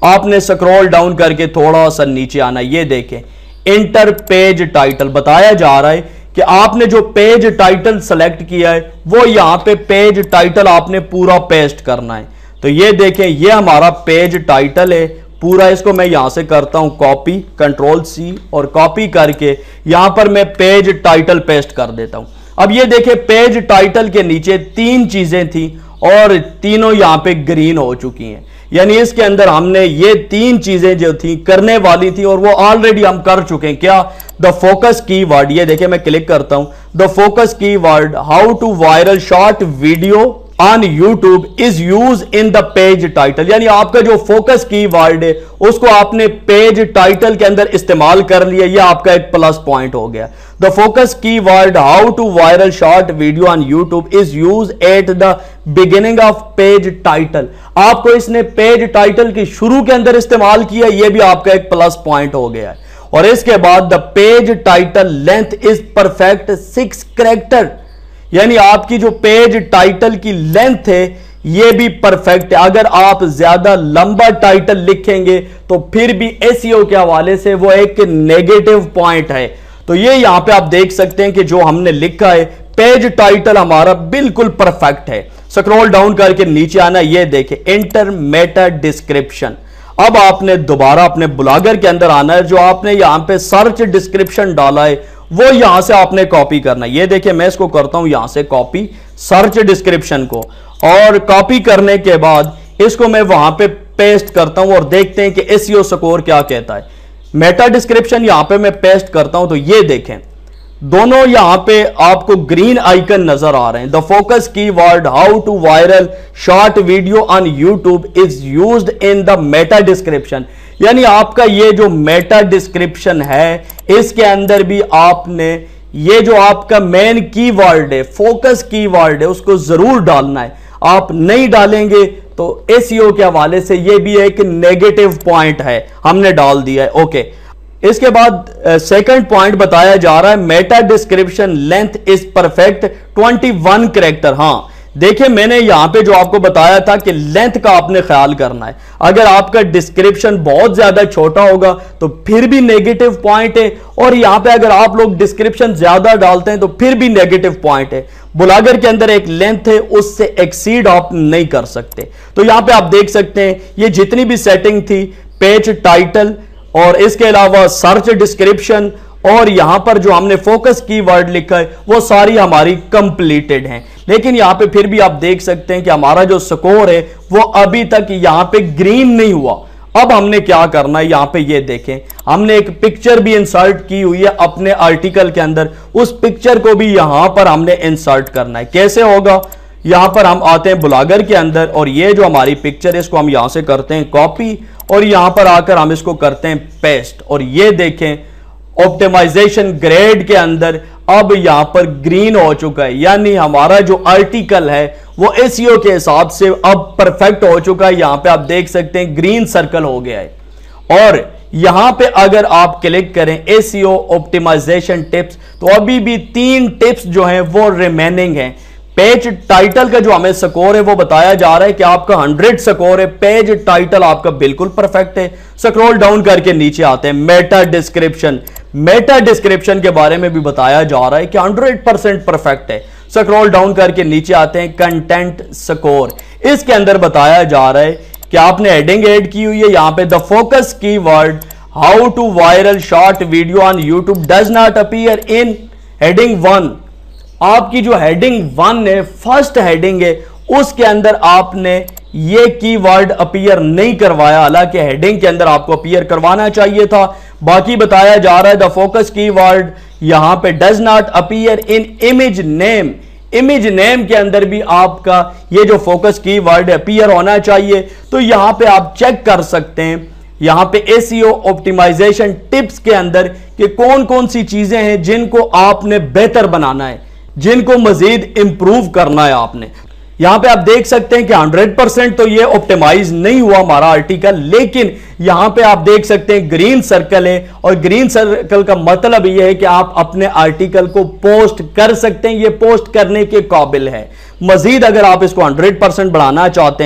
आपने स्क्रॉल डाउन करके थोड़ा सा नीचे आना, ये देखें इंटर पेज टाइटल बताया जा रहा है कि आपने जो पेज टाइटल सेलेक्ट किया है वो यहां पे पेज टाइटल आपने पूरा पेस्ट करना है। तो ये देखें ये हमारा पेज टाइटल है पूरा, इसको मैं यहां से करता हूं कॉपी, कंट्रोल सी और कॉपी करके यहां पर मैं पेज टाइटल पेस्ट कर देता हूं। अब ये देखें पेज टाइटल के नीचे तीन चीजें थी और तीनों यहां पे ग्रीन हो चुकी हैं, यानी इसके अंदर हमने ये तीन चीजें जो थी करने वाली थी और वो ऑलरेडी हम कर चुके हैं। क्या? द फोकस कीवर्ड, ये देखिए मैं क्लिक करता हूं, the focus keyword how to viral short video on YouTube is use in the page title, यानी आपका जो फोकस कीवर्ड है उसको आपने पेज टाइटल के अंदर इस्तेमाल कर लिया, ये आपका एक प्लस पॉइंट हो गया। The focus keyword how to viral short video on YouTube is use at the beginning of page title, आपको इसने पेज टाइटल के शुरू के अंदर इस्तेमाल किया, यह भी आपका एक प्लस पॉइंट हो गया है। और इसके बाद the page title length is perfect six character, यानी आपकी जो पेज टाइटल की लेंथ है ये भी परफेक्ट है। अगर आप ज्यादा लंबा टाइटल लिखेंगे तो फिर भी एसईओ के हवाले से वो एक नेगेटिव पॉइंट है। तो ये यहां पे आप देख सकते हैं कि जो हमने लिखा है पेज टाइटल हमारा बिल्कुल परफेक्ट है। स्क्रॉल डाउन करके नीचे आना, ये देखें इंटर मेटा डिस्क्रिप्शन। अब आपने दोबारा अपने ब्लॉगर के अंदर आना है, जो आपने यहां पे सर्च डिस्क्रिप्शन डाला है वो यहां से आपने कॉपी करना है। ये देखिए मैं इसको करता हूं यहां से कॉपी सर्च डिस्क्रिप्शन को, और कॉपी करने के बाद इसको मैं वहां पे पेस्ट करता हूं और देखते हैं कि एसईओ स्कोर क्या कहता है। मेटा डिस्क्रिप्शन यहां पे मैं पेस्ट करता हूं तो ये देखें दोनों यहां पे आपको ग्रीन आइकन नजर आ रहे हैं। The focus keyword how to viral short video on YouTube is used in the meta description, यानी आपका ये जो मेटा डिस्क्रिप्शन है इसके अंदर भी आपने ये जो आपका मेन कीवर्ड है फोकस कीवर्ड है उसको जरूर डालना है। आप नहीं डालेंगे तो एसईओ के हवाले से ये भी एक नेगेटिव पॉइंट है, हमने डाल दिया है। ओके, इसके बाद सेकंड पॉइंट बताया जा रहा है meta description length is perfect twenty one character. हां देखिए मैंने यहां पे जो आपको बताया था कि लेंथ का आपने ख्याल करना है। अगर आपका डिस्क्रिप्शन बहुत ज्यादा छोटा होगा तो फिर भी नेगेटिव पॉइंट है, और यहां पे अगर आप लोग डिस्क्रिप्शन ज्यादा डालते हैं तो फिर भी नेगेटिव पॉइंट है। ब्लॉगर के अंदर एक लेंथ है उससे एक्सीड आप नहीं कर सकते। तो यहां पे आप देख सकते हैं ये जितनी भी सेटिंग थी पेज टाइटल और इसके अलावा सर्च डिस्क्रिप्शन और यहां पर जो हमने फोकस कीवर्ड लिखा है वो सारी हमारी कंप्लीटेड हैं। लेकिन यहां पे फिर भी आप देख सकते हैं कि हमारा जो स्कोर है वो अभी तक यहां पे ग्रीन नहीं हुआ। अब हमने क्या करना है, यहां पे ये देखें हमने एक पिक्चर भी इंसर्ट की हुई है अपने आर्टिकल के अंदर, उस पिक्चर को भी यहां पर हमने इंसर्ट करना है। कैसे होगा? यहां पर हम आते हैं ब्लॉगर के अंदर और ये जो हमारी पिक्चर है इसको हम यहां से करते हैं कॉपी और यहां पर आकर हम इसको करते हैं पेस्ट, और ये देखें ऑप्टिमाइजेशन ग्रेड के अंदर अब यहां पर ग्रीन हो चुका है, यानी हमारा जो आर्टिकल है वो एसईओ के हिसाब से अब परफेक्ट हो चुका है। यहां पे आप देख सकते हैं ग्रीन सर्कल हो गया है। और यहां पे अगर आप क्लिक करें एसईओ ऑप्टिमाइजेशन टिप्स तो अभी भी तीन टिप्स जो हैं वो रिमेनिंग हैं। पेज टाइटल का जो हमें स्कोर है वो बताया जा रहा है कि आपका हंड्रेड स्कोर है, पेज टाइटल आपका बिल्कुल परफेक्ट है। स्क्रॉल डाउन करके नीचे आते हैं मेटा डिस्क्रिप्शन, मेटा डिस्क्रिप्शन के बारे में भी बताया जा रहा है कि हंड्रेड परसेंट परफेक्ट है। स्क्रॉल डाउन करके नीचे आते हैं कंटेंट स्कोर, इसके अंदर बताया जा रहा है कि आपने हेडिंग ऐड की हुई है यहां पे the focus keyword how to viral short video on YouTube does not appear in heading one. आपकी जो हेडिंग वन है फर्स्ट हेडिंग है उसके अंदर आपने ये कीवर्ड अपीयर नहीं करवाया, हालांकि हेडिंग के अंदर आपको अपीयर करवाना चाहिए था। बाकी बताया जा रहा है द फोकस कीवर्ड यहां पे does not appear in image name, image name के अंदर भी आपका ये जो फोकस कीवर्ड अपीयर होना चाहिए। तो यहां पे आप चेक कर सकते हैं यहां पे एसईओ ऑप्टिमाइजेशन टिप्स के अंदर कि कौन कौन सी चीजें हैं जिनको आपने बेहतर बनाना है, जिनको मजीद इंप्रूव करना है आपने। यहां पे आप देख सकते हैं कि हंड्रेड परसेंट तो ये ऑप्टिमाइज नहीं हुआ हमारा आर्टिकल, लेकिन यहां पे आप देख सकते हैं ग्रीन सर्कल है, और ग्रीन सर्कल का मतलब ये है कि आप अपने आर्टिकल को पोस्ट कर सकते हैं, ये पोस्ट करने के काबिल है। मजीद अगर आप इसको हंड्रेड परसेंट बढ़ाना चाहते हैं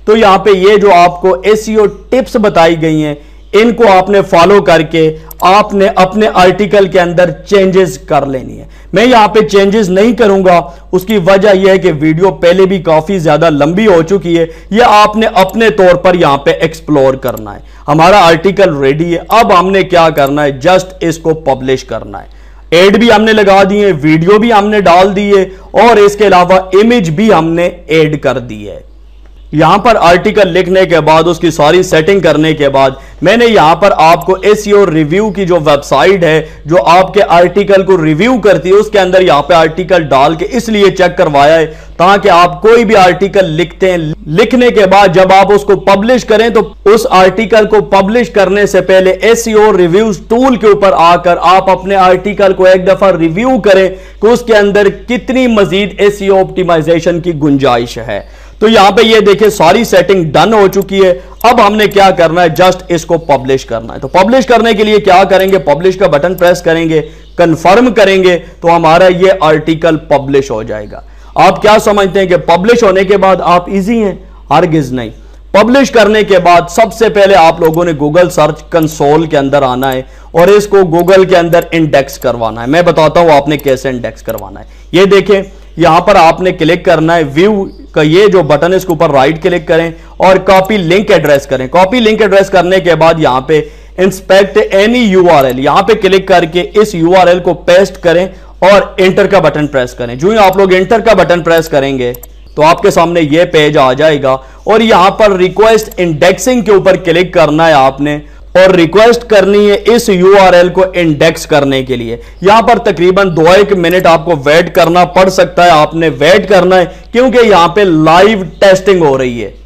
तो यहां पे ये जो आपको एसईओ टिप्स बताई गई हैं, इनको आपने फॉलो करके आपने अपने आर्टिकल के अंदर चेंजेस कर लेनी है। मैं यहां पे चेंजेस नहीं करूंगा, उसकी वजह यह है कि वीडियो पहले भी काफी ज्यादा लंबी हो चुकी है। यह आपने अपने तौर पर यहां पे एक्सप्लोर करना है। हमारा आर्टिकल रेडी है, अब हमने क्या करना है, जस्ट इसको पब्लिश करना है। एड भी हमने लगा दिए, वीडियो भी हमने डाल दी है और इसके अलावा इमेज भी हमने ऐड कर दी है। यहां पर आर्टिकल लिखने के बाद उसकी सारी सेटिंग करने के बाद मैंने यहां पर आपको एसईओ रिव्यू की जो वेबसाइट है जो आपके आर्टिकल को रिव्यू करती है, उसके अंदर यहां पे आर्टिकल डाल के इसलिए चेक करवाया है ताकि आप कोई भी आर्टिकल लिखते हैं, लिखने के बाद जब आप उसको पब्लिश करें तो उस आर्टिकल को पब्लिश करने से पहले एसईओ रिव्यूज टूल के ऊपर आकर आप अपने आर्टिकल को एक दफा रिव्यू करें कि उसके अंदर कितनी मजीद एसईओ ऑप्टिमाइजेशन की गुंजाइश है। तो यहां पे ये देखिए सारी सेटिंग डन हो चुकी है। अब हमने क्या करना है, जस्ट इसको पब्लिश करना है। तो पब्लिश करने के लिए क्या करेंगे, पब्लिश का बटन प्रेस करेंगे, कंफर्म करेंगे तो हमारा ये आर्टिकल पब्लिश हो जाएगा। आप क्या समझते हैं कि पब्लिश होने के बाद आप इजी हैं? हरगिज नहीं। पब्लिश करने के बाद सबसे पहले आप लोगों ने गूगल सर्च कंसोल के अंदर आना है और इसको गूगल के अंदर इंडेक्स करवाना है। मैं बताता हूं आपने कैसे इंडेक्स करवाना है। ये देखें, यहां पर आपने क्लिक करना है, व्यू का ये जो बटन है इसके ऊपर राइट क्लिक करें और कॉपी लिंक एड्रेस करें। कॉपी लिंक एड्रेस करने के बाद यहां पे इंस्पेक्ट एनी यूआरएल, यहां पे क्लिक करके इस यूआरएल को पेस्ट करें और एंटर का बटन प्रेस करें। जो ही आप लोग एंटर का बटन प्रेस करेंगे तो आपके सामने ये पेज आ जाएगा और यहां पर रिक्वेस्ट इंडेक्सिंग के ऊपर क्लिक करना है आपने और रिक्वेस्ट करनी है इस यूआरएल को इंडेक्स करने के लिए। यहां पर तकरीबन दो एक मिनट आपको वेट करना पड़ सकता है। आपने वेट करना है क्योंकि यहां पे लाइव टेस्टिंग हो रही है।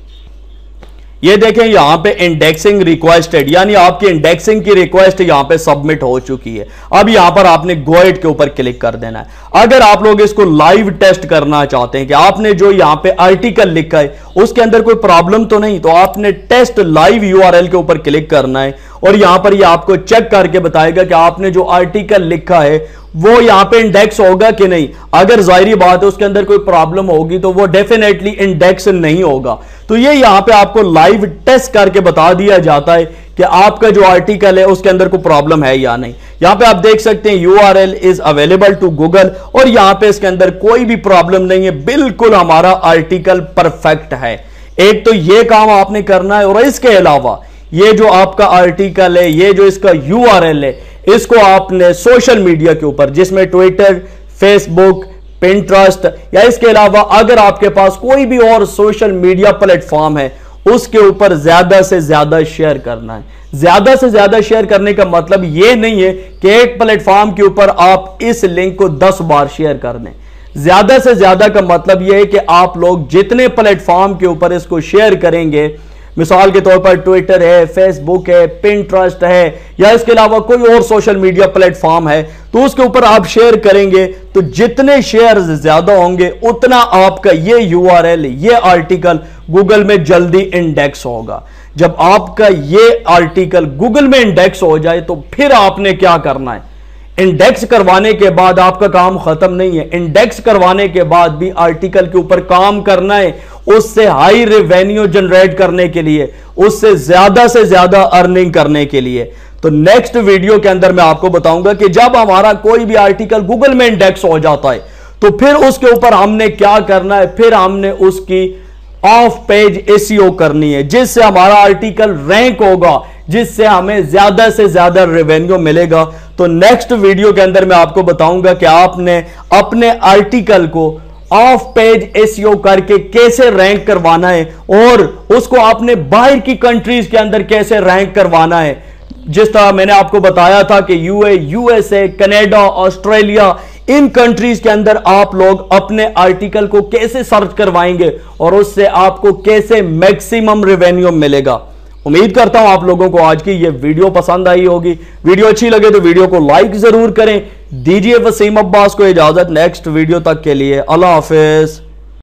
ये देखें यहां पे इंडेक्सिंग रिक्वेस्टेड, यानी आपकी इंडेक्सिंग की रिक्वेस्ट यहां पे सबमिट हो चुकी है। अब यहां पर आपने गो इट के ऊपर क्लिक कर देना है। अगर आप लोग इसको लाइव टेस्ट करना चाहते हैं कि आपने जो यहां पे आर्टिकल लिखा है उसके अंदर कोई प्रॉब्लम तो नहीं, तो आपने टेस्ट लाइव यूआरएल के ऊपर क्लिक करना है और यहां पर ये आपको चेक करके बताएगा कि आपने जो आर्टिकल लिखा है वो यहां पे इंडेक्स होगा कि नहीं। अगर जाहिर बात है उसके अंदर कोई प्रॉब्लम होगी तो वो डेफिनेटली इंडेक्स नहीं होगा। तो ये यहां पे आपको लाइव टेस्ट करके बता दिया जाता है कि आपका जो आर्टिकल है उसके अंदर कोई प्रॉब्लम है या नहीं। यहां पे आप देख सकते हैं URL is available to Google और यहां पे इसके अंदर कोई भी प्रॉब्लम नहीं है, बिल्कुल हमारा आर्टिकल परफेक्ट है। एक तो ये काम आपने करना है और इसके अलावा ये जो आपका आर्टिकल है, ये जो इसका यूआरएल है, इसको आपने सोशल मीडिया के ऊपर जिसमें ट्विटर, फेसबुक, पिंटरेस्ट या इसके अलावा अगर आपके पास कोई भी और सोशल मीडिया प्लेटफॉर्म है उसके ऊपर ज्यादा से ज्यादा शेयर करना है। ज्यादा से ज्यादा शेयर करने का मतलब यह नहीं है कि एक प्लेटफॉर्म के ऊपर आप इस लिंक को दस बार शेयर कर दें। ज्यादा से ज्यादा का मतलब यह है कि आप लोग जितने प्लेटफॉर्म के ऊपर इसको शेयर करेंगे, मिसाल के तौर पर ट्विटर है, फेसबुक है, पिंटरेस्ट है या इसके अलावा कोई और सोशल मीडिया प्लेटफॉर्म है, तो उसके ऊपर आप शेयर करेंगे तो जितने शेयर ज्यादा होंगे उतना आपका ये यूआरएल, ये आर्टिकल गूगल में जल्दी इंडेक्स होगा। जब आपका ये आर्टिकल गूगल में इंडेक्स हो जाए तो फिर आपने क्या करना है, इंडेक्स करवाने के बाद आपका काम खत्म नहीं है। इंडेक्स करवाने के बाद भी आर्टिकल के ऊपर काम करना है, उससे हाई रेवेन्यू जनरेट करने के लिए, उससे ज्यादा से ज्यादा अर्निंग करने के लिए। तो नेक्स्ट वीडियो के अंदर मैं आपको बताऊंगा कि जब हमारा कोई भी आर्टिकल गूगल में इंडेक्स हो जाता है तो फिर उसके ऊपर हमने क्या करना है, फिर हमने उसकी ऑफ पेज एसईओ करनी है जिससे हमारा आर्टिकल रैंक होगा, जिससे हमें ज्यादा से ज्यादा रेवेन्यू मिलेगा। तो नेक्स्ट वीडियो के अंदर मैं आपको बताऊंगा कि आपने अपने आर्टिकल को ऑफ पेज एसईओ करके कैसे रैंक करवाना है और उसको आपने बाहर की कंट्रीज के अंदर कैसे रैंक करवाना है। जिस तरह मैंने आपको बताया था कि यूए, यूएसए, कनाडा, ऑस्ट्रेलिया, इन कंट्रीज के अंदर आप लोग अपने आर्टिकल को कैसे सर्च करवाएंगे और उससे आपको कैसे मैक्सिमम रेवेन्यू मिलेगा। उम्मीद करता हूं आप लोगों को आज की ये वीडियो पसंद आई होगी। वीडियो अच्छी लगे तो वीडियो को लाइक जरूर करें। दीजिए वसीम अब्बास को इजाजत, नेक्स्ट वीडियो तक के लिए अल्लाह हाफिज।